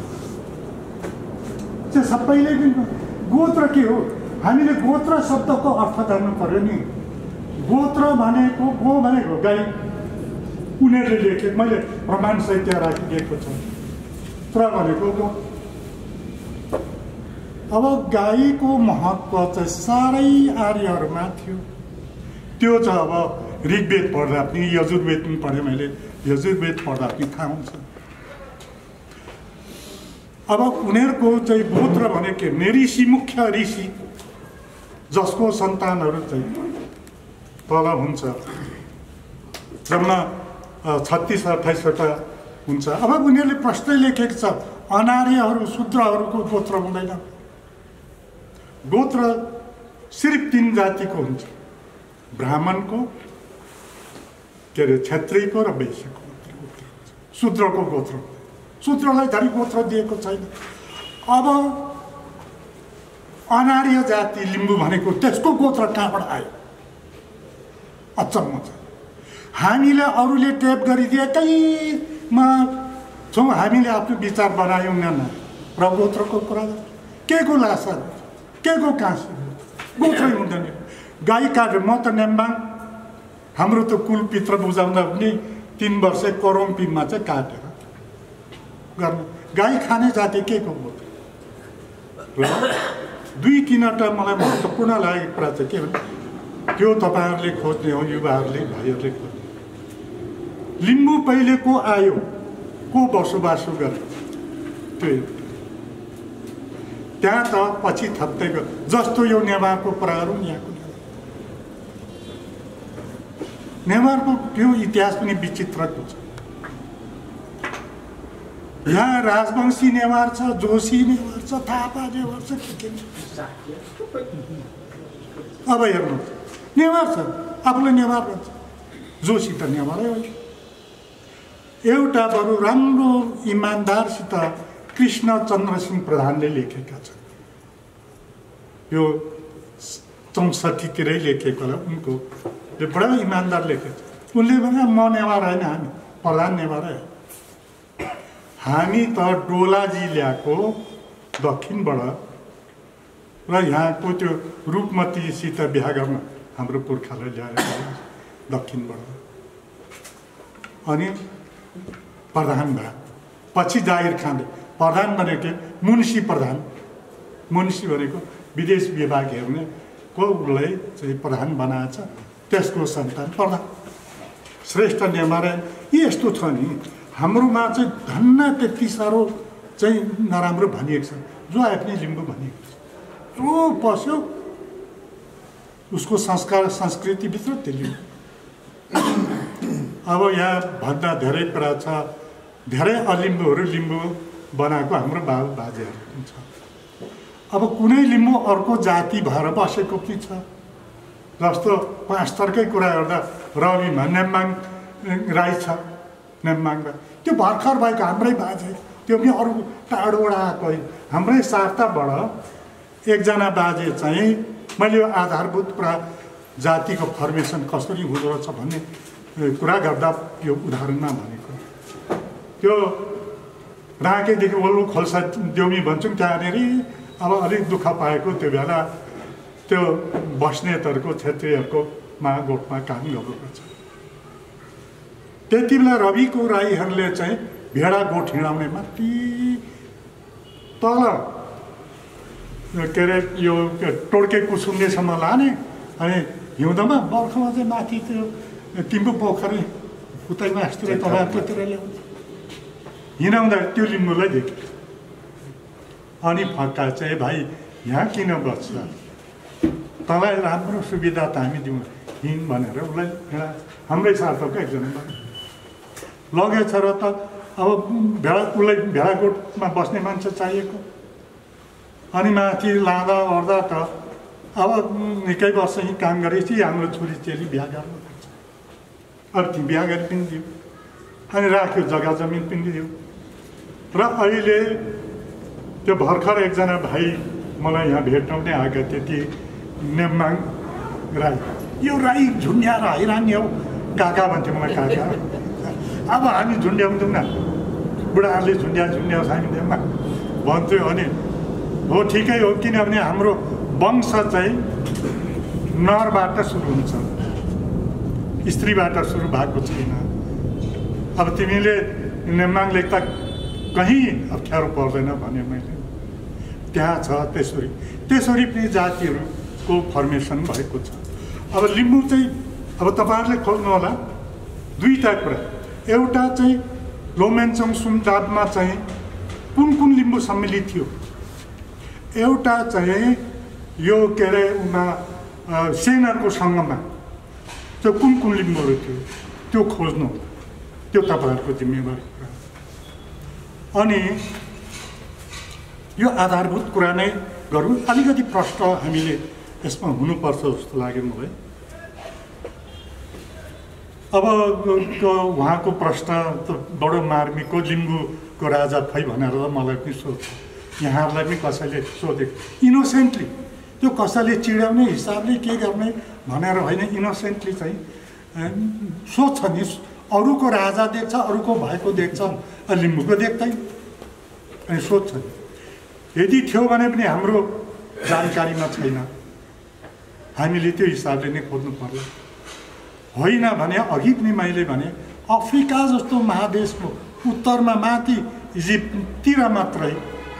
त्यो सबैले गोत्र के हो? हामीले गोत्र शब्दको अर्थ जान्नु पर्यो नि। गोत्र भनेको गो भनेको गाई, उनीहरूले लेखे, मैले प्रमाण सहित राखिदिएको छ। त्र भनेको गो। अब गाईको महत्त्व चाहिँ साह्रै आर्यहरूमा थियो। त्यो चाहिँ अब ऋग्वेद पढ्दा पनि यजुर्वेद पनि पढेँ मैले, यजुर्वेद पढ्दा पनि थाहा हुन्छ। अब उनीहरूको चाहिँ गोत्र भनेको ऋषि, मुख्य ऋषि जसको सन्तानहरू चाहिँ तल हुन्छ, जम्मा 36-28वटा हुन्छ। अब उनीहरूले प्रश्न लेखेको छ अनार्यहरू शूद्रहरूको गोत्र हुँदैन। गोत्र सिर्फ 3 जातिको हुन्छ, ब्राह्मणको, के अरे क्षत्रियको र वैश्यको गोत्र हुन्छ, शूद्रको गोत्र। शूद्रलाई धरि गोत्र दिएको छैन। अब अनार्य जाति लिम्बू भनेको त्यसको गोत्र कहाँबाट आयो? अचम्म छ। हामीले अरूले टेप गरिदिएकैमा छौँ, हामीले आफ्नो विचार बनायौँ न र गोत्रको कुरा के को लासा, के को काँसी, गोत्रै हुँदैन। गाई काटेर म त नेम्बाङ, हाम्रो त कुल पित्र बुझाउँदा पनि 3 वर्ष कोरोम्पीमा चाहिँ काटेर गर्नु। गाई खाने जाति के को गोत्र? र 2-3वटा मलाई महत्त्वपूर्ण लागेको कुरा चाहिँ के भने त्यो तपाईँहरूले खोज्ने हो, युवाहरूले, भाइहरूले खोज्ने। लिम्बू पहिले को आयो, को बसोबासो गरे, त्यो त्यहाँ त पछि थप्दै गयो। जस्तो यो नेवारको कुराहरू यहाँको नेवारको त्यो इतिहास पनि विचित्रको छ। यहाँ राजवंशी नेवार छ, जोशी नेवार छ, थापा नेवार छ, के अब हेर्नु नेवार छ, आफूले नेवार भन्छ, जोशी त नेवारै हो। एउटा बरु राम्रो इमान्दारसित कृष्णचन्द्र सिंह प्रधानले लेखेका छन्, यो 64तिरै लेखेको होला, उनको बडा इमान्दार लेखेको छ। उनले भने म नेवार होइन, हामी प्रधान नेवारै हो। हामी त डोलाजी ल्याएको दक्षिणबाट र यहाँको त्यो रूपमतीसित बिहा गर्न हाम्रो पुर्खालाई ल्याएर दक्षिणबाट, अनि प्रधान भयो। पछि जाहिर खानले प्रधान भनेको मुन्सी प्रधान, मुन्सी भनेको विदेश विभाग हेर्ने को उसलाई चाहिँ प्रधान बनाएछ, त्यसको सन्तान प्रधान। श्रेष्ठ नेवार यस्तो छ नि, हाम्रोमा चाहिँ धन्न त्यति साह्रो चाहिँ नराम्रो भनिएको छ। जो आए पनि लिम्बू भनिएको छ, जो पस्यो उसको संस्कार संस्कृतिभित्र त्यो लिम्बू। अब यहाँ भन्दा धेरै कुरा छ, धेरै अलिम्बूहरू लिम्बू बनाएको हाम्रो बाबु बाजेहरू छ। अब कुनै लिम्बू अर्को जाति भएर बसेको पनि छ। जस्तो 5 थरकै कुरा गर्दा रविमा नेम्बाङ राई छ, नेम्बाङमा त्यो भर्खर भएको हाम्रै बाजे, त्यो पनि अरू टाढोबाट आएको हाम्रै सार्ताबाट एकजना बाजे चाहिँ मैले यो आधारभूत कुरा जातिको फर्मेसन कसरी हुँदो रहेछ भन्ने कुरा गर्दा यो उदाहरणमा भनेको। त्यो राँकेदेखि वल्लो खोल्सा देउमी भन्छौँ, त्यहाँनिर अब अलिक दुःख पाएको त्यो बेला त्यो बस्नेतहरूको क्षत्रियहरूको गोठमा काम गर्नुपर्छ। त्यति बेला रविको राईहरूले चाहिँ भेडा गोठ हिँडाउने माथि तल के अरे यो टोड्के कुसुङ्गेसम्म लाने, अनि हिउँदोमा बर्खामा चाहिँ माथि त्यो तिम्रो पोखरी उतैमा यस्तोले तपाईँहरूकोतिर ल्याउँछ, हिँडाउँदा त्यो लिम्बूलाई देख्यो। अनि फक्का चाहिँ भाइ यहाँ किन बस्छ, तँलाई राम्रो सुविधा त हामी दिउँ हिँड भनेर उसलाई हाम्रै सार्थको एकजना लगेछ र त अब उसलाई भेडागोठमा बस्ने मान्छे चाहिएको। अनि माथि लाँदा ओर्दा त अब निकै वर्ष यहीँ काम गरेपछि हाम्रो छोरी चेली बिहा गर्नुपर्छ, अब ती बिहा गरी पनि दियो, अनि राख्यो, जग्गा जमिन पनि दियो। र अहिले त्यो भर्खर एकजना भाइ मलाई यहाँ भेट्टाउँदै आएका, त्यति नेम्बाङ राई, यो राई झुन्ड्याएर हैरानी हो, काका भन्थ्यो मलाई, काका अब हामी झुन्ड्याउँदैनौँ न, बुढाहरूले झुन्ड्या खाइदिँदैमा भन्थ्यो। अनि हो ठिकै हो, किनभने हाम्रो वंश चाहिँ नरबाट सुरु हुन्छ, स्त्रीबाट सुरु भएको छैन। अब तिमीले नेम्बाङ लेख्दा कहीँ अप्ठ्यारो पर्दैन भने मैले त्यहाँ छ। त्यसरी पनि जातिहरूको फर्मेसन भएको छ। अब लिम्बू चाहिँ अब तपाईँहरूले खोज्नु होला दुईटा कुरा। एउटा चाहिँ लोमेन्चोङ सुमदाबमा चाहिँ कुन लिम्बू सम्मिलित थियो, एउटा चाहिँ यो के अरे उमा सेनहरूको सङ्घमा त्यो कुन लिम्बूहरू थियो त्यो खोज्नु, त्यो तपाईँहरूको जिम्मेवारी कुरा। अनि यो आधारभूत कुरा नै गरौँ। अलिकति प्रश्न हामीले यसमा हुनुपर्छ जस्तो लाग्यो मलाई। अब उहाँको प्रश्न त बडो मार्मिकको, लिम्बूको राजा खै भनेर मलाई पनि सोध्छ, यहाँहरूलाई पनि कसैले सोधेको इनोसेन्टली, त्यो कसैले चिडाउने हिसाबले के गर्ने भनेर होइन, इनोसेन्टली चाहिँ सोध्छ नि। अरूको राजा देख्छ, अरूको भएको देख्छ, लिम्बूको देख्दैन अनि सोध्छ नि। यदि थियो भने पनि हाम्रो जानकारीमा छैन, हामीले त्यो हिसाबले नै खोज्नु पर्ला। होइन भने अघि पनि मैले भने अफ्रिका जस्तो महादेशको उत्तरमा माथि इजिप्टतिर मात्रै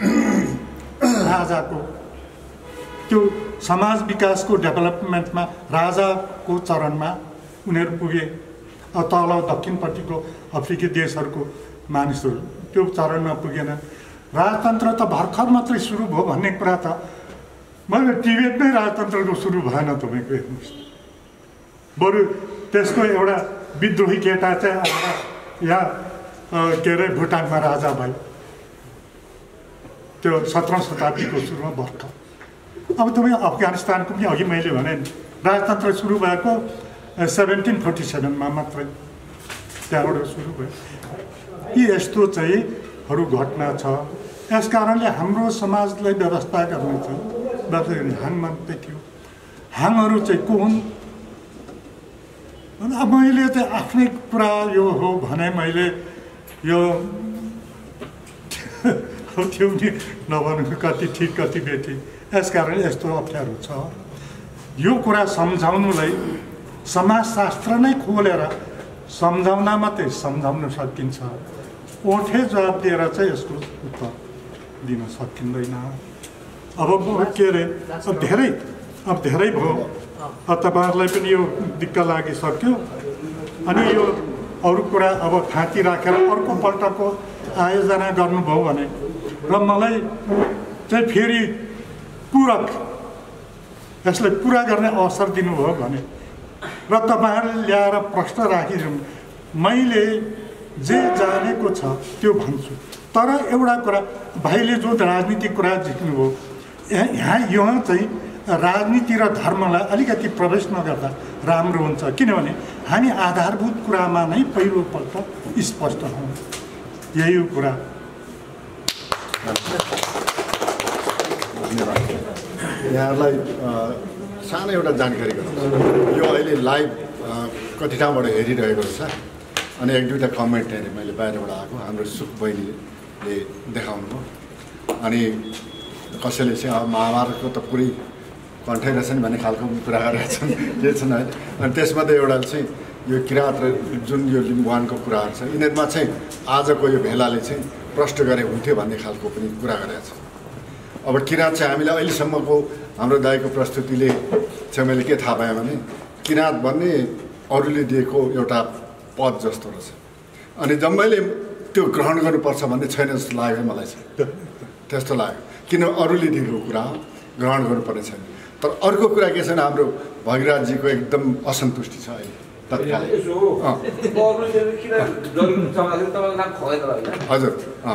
राजाको त्यो समाज विकासको डेभलपमेन्टमा राजाको चरणमा उनीहरू पुगे। तल दक्षिणपट्टिको अफ्रिकी देशहरूको मानिसहरू त्यो चरणमा पुगेन। राजतन्त्र त भर्खर मात्रै सुरु भयो भन्ने कुरा त मैले टिबेटमै राजतन्त्रको सुरु भएन तपाईँको हेर्नुहोस्। बरु त्यसको एउटा विद्रोही केटा चाहिँ यहाँ के अरे भुटानमा राजा भयो, त्यो 17औं शताब्दीको सुरुमा भर्खर। अब तपाईँ अफगानिस्तानको पनि अघि मैले भने राजतन्त्र सुरु भएको 1747मा मात्रै, त्यहाँबाट सुरु भयो। यी यस्तो चाहिँ घटना छ। यस कारणले हाम्रो समाजलाई व्यवस्था गर्नु छ। हाङमा देखियो, हाङहरू चाहिँ को हुन्? अब मैले चाहिँ आफ्नै कुरा यो हो भने मैले यो त्यो पनि नभन्नु कति ठिक कति बेठिक। यस कारण यस्तो अप्ठ्यारो छ। यो कुरा सम्झाउनुलाई समाजशास्त्र नै खोलेर सम्झाउन मात्रै सम्झाउन सकिन्छ। ओठे जवाब दिएर चाहिँ यसको उत्तर दिन सकिँदैन। अब के अरे अब धेरै भयो। तपाईँहरूलाई पनि यो दिक्क लागिसक्यो। अनि यो अरू कुरा अब थाँती राखेर अर्को पल्टको आयोजना गर्नुभयो भने र मलाई चाहिँ फेरि पूरक यसलाई पुरा गर्ने अवसर दिनुभयो भने र तपाईँहरूले ल्याएर प्रश्न राखिदिउँ, मैले जे जानेको छ त्यो भन्छु। तर एउटा कुरा, भाइले जो राजनीतिक कुरा जित्नुभयो, यहाँ चाहिँ राजनीति र धर्मलाई अलिकति प्रवेश नगर्दा राम्रो हुन्छ। किनभने हामी आधारभूत कुरामा नै पहिलोपल्ट स्पष्ट हौँ। यही कुरा। यहाँलाई सानो एउटा जानकारी गराउँछु। यो अहिले लाइभ कति ठाउँबाट हेरिरहेको रहेछ। अनि एक दुईवटा कमेन्ट हेरेँ मैले बाहिरबाट आएको, हाम्रो सुख बहिनीले देखाउनु भयो। अनि कसैले चाहिँ अब महाभारतको त पुरै कन्ठै रहेछ नि भन्ने खालको कुरा गरेका छन्, के छन् होइन। अनि त्यसमध्ये एउटा चाहिँ यो किराँत र जुन यो लिम्बुवानको कुराहरू छ, यिनीहरूमा चाहिँ आजको यो भेलाले चाहिँ प्रष्ट गरे हुन्थ्यो भन्ने खालको पनि कुरा गरेका छ। अब किराँत चाहिँ हामीले अहिलेसम्मको हाम्रो दाइको प्रस्तुतिले चाहिँ मैले के थाहा पाएँ भने किराँत भन्ने अरूले दिएको एउटा पद जस्तो रहेछ। अनि जब मैले त्यो ग्रहण गर्नुपर्छ भन्ने छैन जस्तो लाग्यो मलाई चाहिँ, त्यस्तो लाग्यो। किन अरूले दिएको कुरा ग्रहण गर्नुपर्ने छैन। तर अर्को कुरा के छैन, हाम्रो भगिराजजीको एकदम असन्तुष्टि छ अहिले तत्काल। हजुर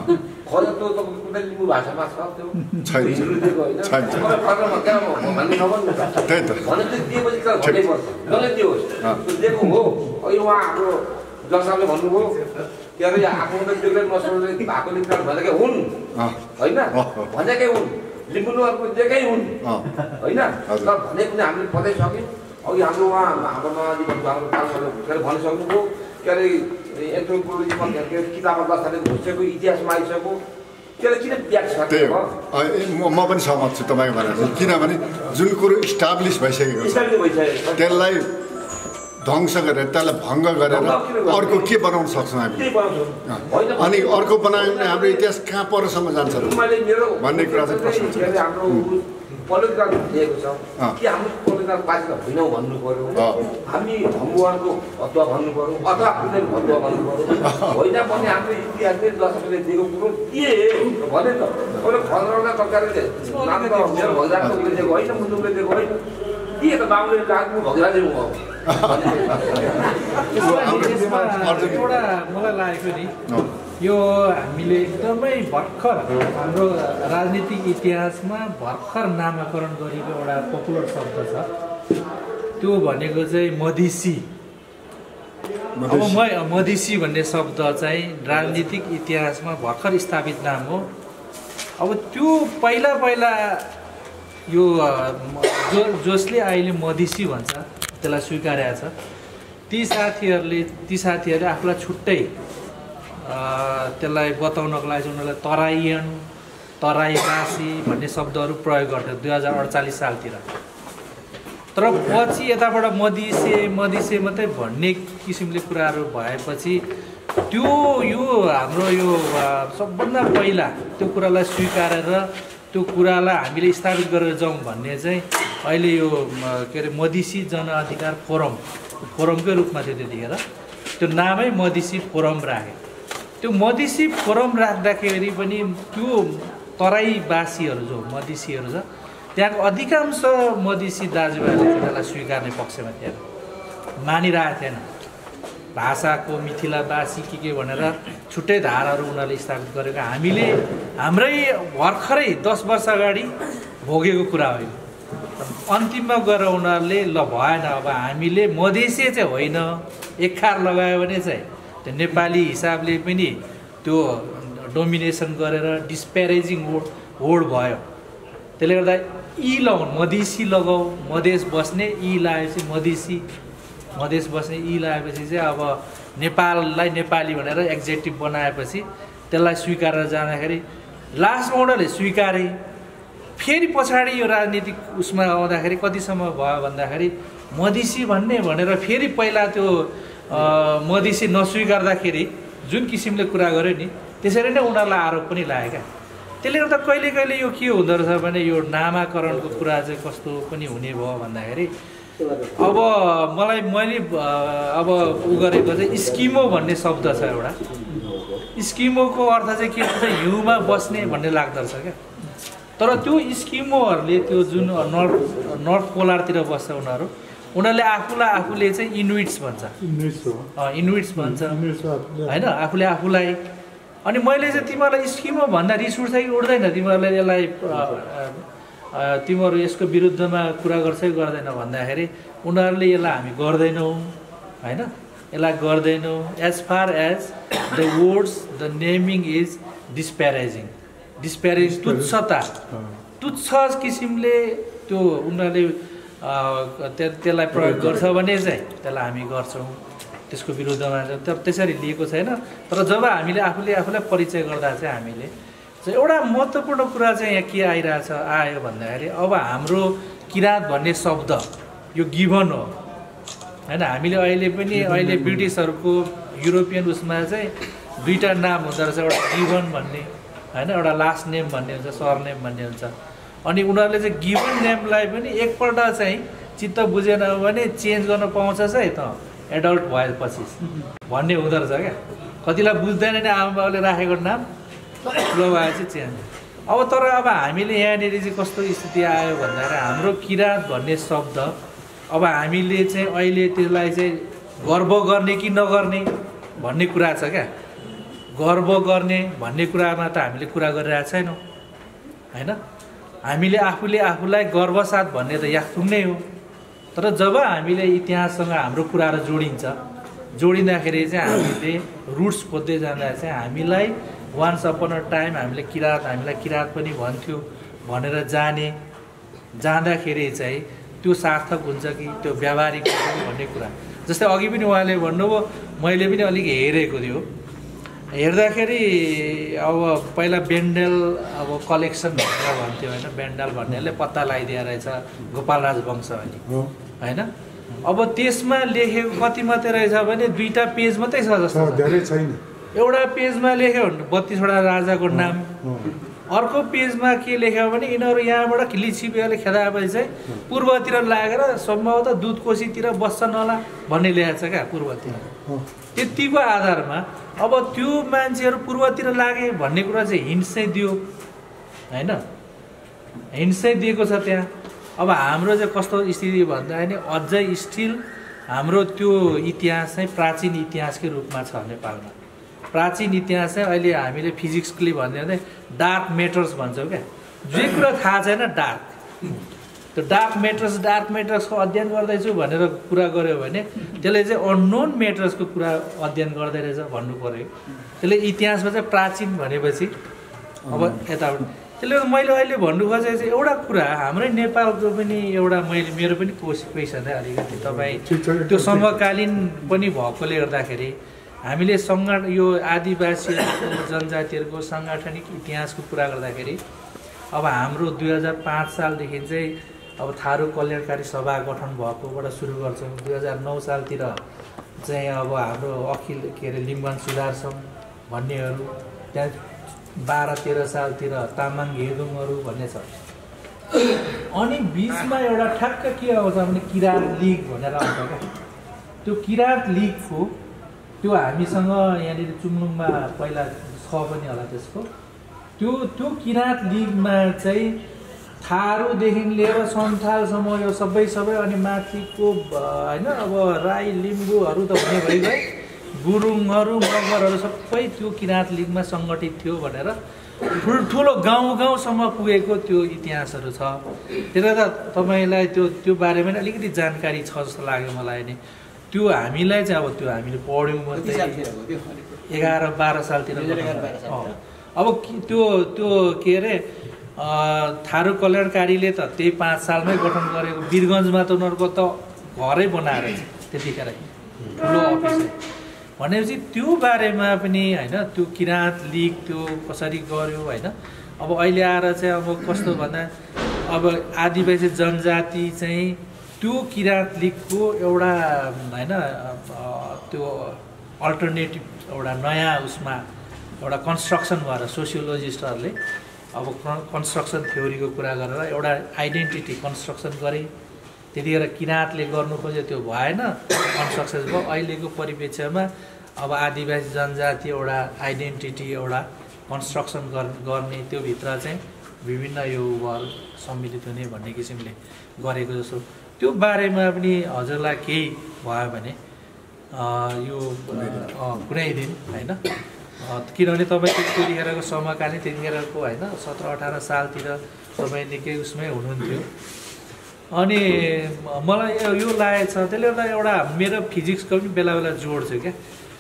जसले भन्नुभयो के अरे आफ्नो त बेग्लै नसोच्ने भएको निकाल भनेकै हुन् होइन, भनेकै हुन् लिम्बूहरूको दिएकै हुन् होइन। तर भने पनि हामीले बताइसक्यौँ। अघि हाम्रो उहाँ हाम्रो मामाजी हाम्रो पालले भनिसक्नुभयो के अरे एन्थ्रोपोलोजी किताबमा दस्ताले घुसेको इतिहासमा आइसक्यो। त्यसले किन व्याख्या त्यही हो। म पनि सहमत छु तपाईँको भनेर। किनभने जुन कुरो इस्टाब्लिस भइसकेको छ त्यसलाई ध्वंस गरेर त्यसलाई भङ्ग गरेर अर्को के बनाउन सक्छौँ हामी? अनि अर्को बनायो भने हाम्रो इतिहास कहाँ परसम्म जान्छ भन्ने कुरा चाहिँ प्रश्न छ। अधिकार बासिन्दा होइनौँ भन्नु पर्यो, हामी भम्बुवानको हतुवा भन्नु पर्यो अथवा आफूले हतुवा भन्नु पर्यो। होइन पनि हाम्रो इतिहासले दशकले दिएको कुरो के भने त अहिले खजरौला सरकारले नाम त मेरो भगजातको दिएको होइन, मुजुकले दिएको होइन, के त बाबुले लाग्नु भगजाले हो। एउटा मलाई लागेको नि यो हामीले एकदमै भर्खर हाम्रो राजनीतिक इतिहासमा भर्खर नामाकरण गरेको एउटा पपुलर शब्द छ, त्यो भनेको चाहिँ मधेसी। अब मधेसी भन्ने शब्द चाहिँ राजनीतिक इतिहासमा भर्खर स्थापित नाम हो। अब त्यो पहिला यो जसले अहिले मधेसी भन्छ त्यसलाई स्वीकारेको छ, ती साथीहरूले आफूलाई छुट्टै त्यसलाई बताउनको लागि चाहिँ उनीहरूलाई तराइयन, तराईवासी भन्ने शब्दहरू प्रयोग गर्थ्यो 2048 सालतिर। तर पछि यताबाट मधेसे मात्रै भन्ने किसिमले कुराहरू भएपछि त्यो यो हाम्रो यो सबभन्दा पहिला त्यो कुरालाई स्वीकारेर त्यो कुरालाई हामीले स्थापित गरेर जाउँ भन्ने चाहिँ अहिले यो के अरे मधेसी जनअधिकार फोरमकै रूपमा थियो त्यतिखेर। त्यो नामै मधेसी फोरम राखे। त्यो मधेसी फोरम राख्दाखेरि पनि त्यो तराईवासीहरू जो मधेसीहरू छ त्यहाँको अधिकांश मधेसी दाजुभाइले त्यसलाई स्वीकार्ने पक्षमा थिएन, मानिरहेको थिएन। भाषाको मिथिलावासी के भनेर छुट्टै धाराहरू उनीहरूले स्थापित गरेको हामीले हाम्रै भर्खरै 10 वर्ष अगाडि भोगेको कुरा होइन। अन्तिममा गएर उनीहरूले ल भएन, अब हामीले मधेसी चाहिँ होइन, एकखार लगायो भने चाहिँ त्यो नेपाली हिसाबले पनि त्यो डोमिनेसन गरेर डिस्प्यारेजिङ वर्ड भयो। त्यसले गर्दा लगाउँ, मधेसी लगाऊ, मधेस बस्ने लगाएपछि मधेस बस्ने लगाएपछि चाहिँ अब नेपाललाई नेपाली भनेर एक्जेक्टिभ बनाएपछि त्यसलाई स्वीकारेर जाँदाखेरि लास्टमा उनीहरूले स्वीकारे। फेरि पछाडि यो राजनीतिक उसमा आउँदाखेरि कतिसम्म भयो भन्दाखेरि मधेसी भनेर फेरि पहिला त्यो मधेसी नस्वीकार्दाखेरि जुन किसिमले कुरा गर्यो नि त्यसरी नै उनीहरूलाई आरोप पनि लाग्यो क्या। त्यसले गर्दा कहिले यो के हुँदो रहेछ भने यो नामाकरणको कुरा चाहिँ कस्तो पनि हुने भयो भन्दाखेरि अब मैले अब उ गरेको चाहिँ स्किमो भन्ने शब्द छ एउटा। स्किमोको अर्थ चाहिँ के भन्छ, हिउँमा बस्ने भन्ने लाग्दो रहेछ क्या। तर त्यो स्किमोहरूले त्यो जुन नर्थ पोलारतिर बस्छ उनीहरूले आफूले चाहिँ इन्विट्स भन्छ होइन, आफूलाई। अनि मैले चाहिँ तिमीहरूलाई स्किमो भन्दा रिस उठ्छ कि उठ्दैन, तिमीहरूले यसलाई तिमीहरू यसको विरुद्धमा कुरा गर्छ कि गर्दैन भन्दाखेरि उनीहरूले यसलाई हामी गर्दैनौँ होइन, यसलाई गर्दैनौँ। As far as the words the naming is disparaging तुच्छ किसिमले त्यो उनीहरूले त्यसलाई प्रयोग गर्छ भने चाहिँ त्यसलाई हामी गर्छौँ, त्यसको विरुद्धमा त्यसरी लिएको छैन। तर जब हामीले आफूलाई परिचय गर्दा चाहिँ हामीले चाहिँ एउटा महत्त्वपूर्ण कुरा चाहिँ यहाँ के आयो भन्दाखेरि अब हाम्रो किराँत भन्ने शब्द यो गिभन हो होइन। हामीले अहिले ब्रिटिसहरूको युरोपियन उसमा चाहिँ दुईवटा नाम हुँदो रहेछ, एउटा गिभन भन्ने होइन, एउटा लास्ट नेम भन्ने हुन्छ, सरनेम भन्ने हुन्छ। अनि उनीहरूले चाहिँ गिभन नेमलाई पनि एकपल्ट चाहिँ चित्त बुझेन भने चेन्ज गर्न पाउँछस् है त एडल्ट भएपछि भन्ने हुँदो रहेछ क्या। कतिलाई बुझ्दैन नि आमा बाउले राखेको नाम, ठुलो भएपछि चेन्ज। अब तर अब हामीले यहाँनिर चाहिँ कस्तो स्थिति आयो भन्दाखेरि हाम्रो किराँत भन्ने शब्द अब हामीले चाहिँ अहिले त्यसलाई चाहिँ गर्व गर्ने कि नगर्ने भन्ने कुरा छ क्या। गर्व गर्ने भन्ने कुरामा त हामीले कुरा गरिरहेको छैनौँ होइन। हामीले आफूलाई गर्वसाथ भन्ने त याख्थुङ नै हो। तर जब हामीले इतिहाससँग हाम्रो कुराहरू जोडिँदाखेरि चाहिँ हामीले रुट्स खोज्दै जाँदा चाहिँ हामीलाई वान्स अपन अ टाइम हामीलाई किराँत पनि भन्थ्यो भनेर जाँदाखेरि चाहिँ त्यो सार्थक हुन्छ कि त्यो व्यावहारिक हुन्छ भन्ने कुरा। जस्तै अघि पनि उहाँले भन्नुभयो, मैले पनि अलिक हेरेको थियो। हेर्दाखेरि अब पहिला बेन्डेल अब कलेक्सन भनेर भन्थ्यो होइन, बेन्डेल भन्नेले पत्ता लगाइदिएर रहेछ गोपाल राजवंश अहिले होइन। अब त्यसमा लेखेको कति मात्रै रहेछ भने 2टा पेज मात्रै छ जस्तो, धेरै छैन। एउटा पेजमा लेख्यो भने 32वटा राजाको नाम, अर्को पेजमा के लेख्यो भने यिनीहरू यहाँबाट लिच्छिपेले खेदाएपछि चाहिँ पूर्वतिर लागेर सम्भवतः दुधकोशीतिर बस्छन् होला भन्ने लेखेको छ क्या पूर्वतिर। त्यतिको आधारमा अब त्यो मान्छेहरू पूर्वतिर लागे भन्ने कुरा चाहिँ हिन्ट चाहिँ दियो होइन, हिन्ट चाहिँ दिएको छ त्यहाँ। अब हाम्रो चाहिँ कस्तो स्थिति भन्दाखेरि अझै स्टिल हाम्रो त्यो इतिहास चाहिँ प्राचीन इतिहासकै रूपमा छ नेपालमा। प्राचीन इतिहास चाहिँ अहिले हामीले फिजिक्सले भन्दै डार्क मेटर्स भन्छौँ क्या, जे कुरा थाहा छैन डार्क, त्यो डार्क मेटर्सको अध्ययन गर्दैछु भनेर कुरा गऱ्यो भने त्यसले चाहिँ अननोन मेटर्सको कुरा अध्ययन गर्दै रहेछ भन्नु पऱ्यो। त्यसले इतिहासमा चाहिँ प्राचीन भनेपछि अब यताबाट त्यसले मैले अहिले भन्नु खोजेको चाहिँ एउटा कुरा हाम्रै नेपालको पनि एउटा मेरो पनि क्वेसन है अलिकति तपाईँ त्यो समकालीन पनि भएकोले गर्दाखेरि हामीले यो आदिवासी जनजातिहरूको साङ्गठनिक इतिहासको कुरा गर्दाखेरि अब हाम्रो 2005 सालदेखि चाहिँ अब थारू कल्याणकारी सभा गठन भएकोबाट सुरु गर्छौँ। 2009 सालतिर चाहिँ अब हाम्रो अखिल लिम्बन सुधार सङ्घ भन्नेहरू, त्यहाँ 12-13 सालतिर तामाङ घेदुङहरू भन्ने छ। अनि बिचमा एउटा ठ्याक्क के आउँछ भने किराँत लिग भनेर आउँछ क्या। त्यो किराँत लिगको त्यो हामीसँग यहाँनिर चुम्लुङमा पहिला छ पनि होला त्यसको त्यो किराँत लिगमा चाहिँ थारूदेखि लिएर सन्थालसम्म यो सबै अनि माथिको होइन अब राई लिम्बूहरू त हुने भइगए, गुरुङहरू मगरहरू सबै त्यो किराँत लिगमा सङ्गठित थियो भनेर ठुल्ठुलो गाउँसम्म पुगेको त्यो इतिहासहरू छ। त्यसले गर्दा तपाईँलाई त्यो बारेमा अलिकति जानकारी छ जस्तो लाग्यो मलाई नि। त्यो हामीलाई चाहिँ अब त्यो हामीले पढ्यौँ मात्रै 11-12 सालतिर। अब त्यो के अरे थारू कल्याणकारीले त त्यही 5 सालमै गठन गरेको, वीरगन्जमा त उनीहरूको त घरै बनाएर त्यतिखेर ठुलो अफिस भनेपछि त्यो बारेमा पनि होइन त्यो किराँत लिग त्यो कसरी गर्यो होइन। अब अहिले आएर चाहिँ अब कस्तो भन्दा अब आदिवासी जनजाति चाहिँ त्यो किराँत लिगको एउटा होइन त्यो अल्टरनेटिभ एउटा नयाँ उसमा एउटा कन्स्ट्रक्सन भएर सोसियोलोजिस्टहरूले अब कन्स्ट्रक्सन थ्योरीको कुरा गरेर एउटा आइडेन्टिटी कन्स्ट्रक्सन गरे। त्यतिखेर किराँतले गर्नु खोज्यो, त्यो भएन, कन्स्ट्रक्सन भयो। अहिलेको परिप्रेक्ष्यमा अब आदिवासी जनजाति एउटा आइडेन्टिटी एउटा कन्स्ट्रक्सन गर्ने, त्योभित्र चाहिँ विभिन्न यो सम्मिलित हुने भन्ने किसिमले गरेको जस्तो। त्यो बारेमा पनि हजुरलाई केही भयो भने यो कुनै दिन होइन, किनभने तपाईँ त्यतिखेरको समकालीन त्यतिखेरको होइन 17-18 सालतिर तपाईँ निकै उसमै हुनुहुन्थ्यो। अनि मलाई यो लागेको छ, त्यसले गर्दा एउटा मेरो फिजिक्सको पनि बेला बेला जोड्छु क्या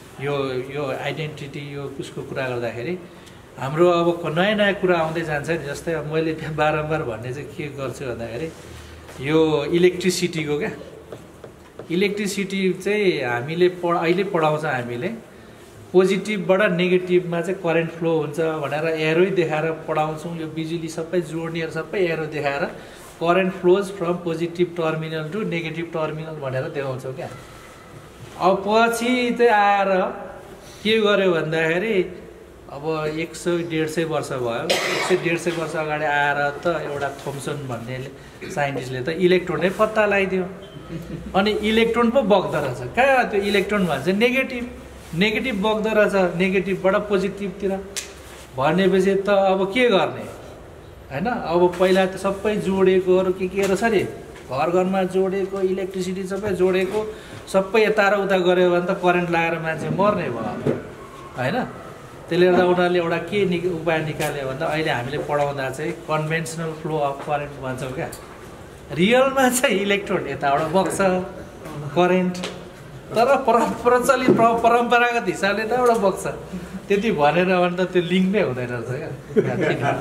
यो आइडेन्टिटी यो उसको कुरा गर्दाखेरि। हाम्रो अब नयाँ कुरा आउँदै जान्छ नि, जस्तै अब मैले त्यहाँ बारम्बार भन्ने चाहिँ के गर्छु भन्दाखेरि यो इलेक्ट्रिसिटीको क्या, इलेक्ट्रिसिटी चाहिँ हामीले अहिले पढाउँछ हामीले पोजिटिभबाट नेगेटिभमा चाहिँ करेन्ट फ्लो हुन्छ भनेर एरो देखाएर पढाउँछौँ। यो बिजुली सबै जोड्नेहरू सबै एरो देखाएर current flows from positive terminal to negative terminal भनेर देखाउँछौँ क्या। अब पछि चाहिँ आएर के गर्यो भन्दाखेरि अब 100-150 वर्ष भयो, 100-150 वर्ष अगाडि आएर त एउटा थोम्सन भन्ने साइन्टिस्टले त इलेक्ट्रोनै पत्ता लगाइदियो। अनि इलेक्ट्रोन पो बग्दो रहेछ, कहाँ त्यो इलेक्ट्रोन भन्छ नेगेटिभ बग्दो रहेछ, नेगेटिभबाट पोजिटिभतिर भनेपछि त अब के गर्ने होइन। अब पहिला त सबै जोडेकोहरू केहरू छ नि, घरमा जोडेको इलेक्ट्रिसिटी सबै जोडेको सबै यता र उता गऱ्यो भने त करेन्ट लगाएर मान्छे मर्ने भयो होइन। त्यसले गर्दा उनीहरूले एउटा के उपाय निकाल्यो भन्दा अहिले हामीले पढाउँदा चाहिँ कन्भेन्सनल फ्लो अफ करेन्ट भन्छौँ क्या। रियलमा चाहिँ इलेक्ट्रोन यताबाट बग्छ करेन्ट, तर प्रचलित परम्परागत हिसाबले त एउटा बग्छ। त्यति भनेर भने त त्यो लिङ्क नै हुँदैन रहेछ क्या।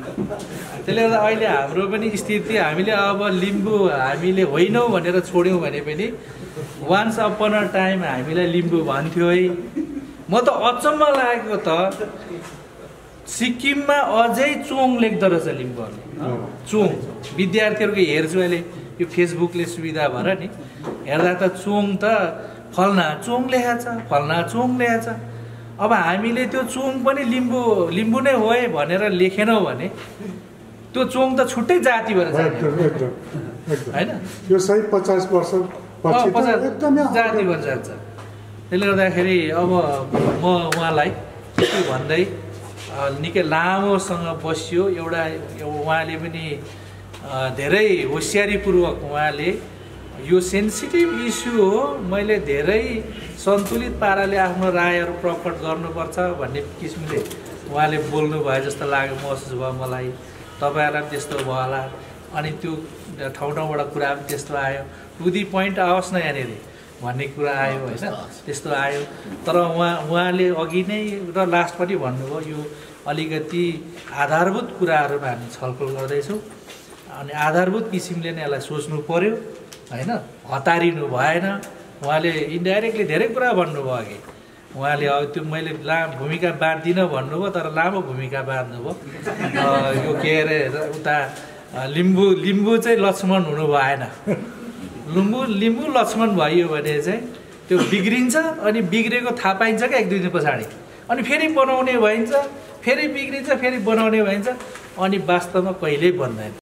त्यसले गर्दा अहिले हाम्रो पनि स्थिति हामीले अब लिम्बू हामीले होइनौँ भनेर छोड्यौँ भने पनि वान्स अपन अ टाइम हामीलाई लिम्बू भन्थ्यो है। म त अचम्म लागेको त सिक्किममा अझै चोङ लेख्दो रहेछ लिम्बूहरूले, चोङ। विद्यार्थीहरूको हेर्छु अहिले यो फेसबुकले सुविधा भएर नि, हेर्दा त चोङ त फल्ना चोङ लेखेको छ, फल्ना चोङ लेखेको छ। अब हामीले त्यो चोङ पनि लिम्बू नै हो है भनेर लेखेनौँ भने त्यो चोङ त छुट्टै जाति भएर जान्छ होइन, यो सही 50 वर्ष एकदमै जाति भएर जान्छ। त्यसले गर्दाखेरि अब म उहाँलाई के भन्दै निकै लामोसँग बसियो। एउटा उहाँले पनि धेरै होसियारीपूर्वक उहाँले यो सेन्सिटिभ इस्यु हो, मैले धेरै सन्तुलित पाराले आफ्नो रायहरू प्रकट गर्नुपर्छ भन्ने किसिमले उहाँले बोल्नु भयो जस्तो लाग्यो, महसुस भयो मलाई। तपाईँहरूलाई पनि त्यस्तो भयो होला। अनि त्यो ठाउँ ठाउँबाट कुरा पनि त्यस्तो आयो, टु दी पोइन्ट आओस् न यहाँनिर भन्ने कुरा आयो होइन, त्यस्तो आयो। तर उहाँले अघि नै र लास्ट पनि भन्नुभयो यो अलिकति आधारभूत कुराहरूमा हामी छलफल गर्दैछौँ अनि आधारभूत किसिमले नै यसलाई सोच्नु पर्यो होइन, हतारिनु भएन। उहाँले इन्डाइरेक्टली धेरै कुरा भन्नुभयो अघि, उहाँले अब त्यो मैले भूमिका बाँड्दिनँ भन्नुभयो तर लामो भूमिका बाँध्नुभयो। यो के अरे उता लिम्बू चाहिँ लक्ष्मण हुनु भएन, लिम्बू लक्ष्मण भयो भने चाहिँ त्यो बिग्रिन्छ अनि बिग्रेको थाहा पाइन्छ क्या 1-2 दिन पछाडि, अनि फेरि बनाउने भइन्छ, फेरि बिग्रिन्छ, फेरि बनाउने भइन्छ, अनि वास्तवमा कहिल्यै बन्दैन।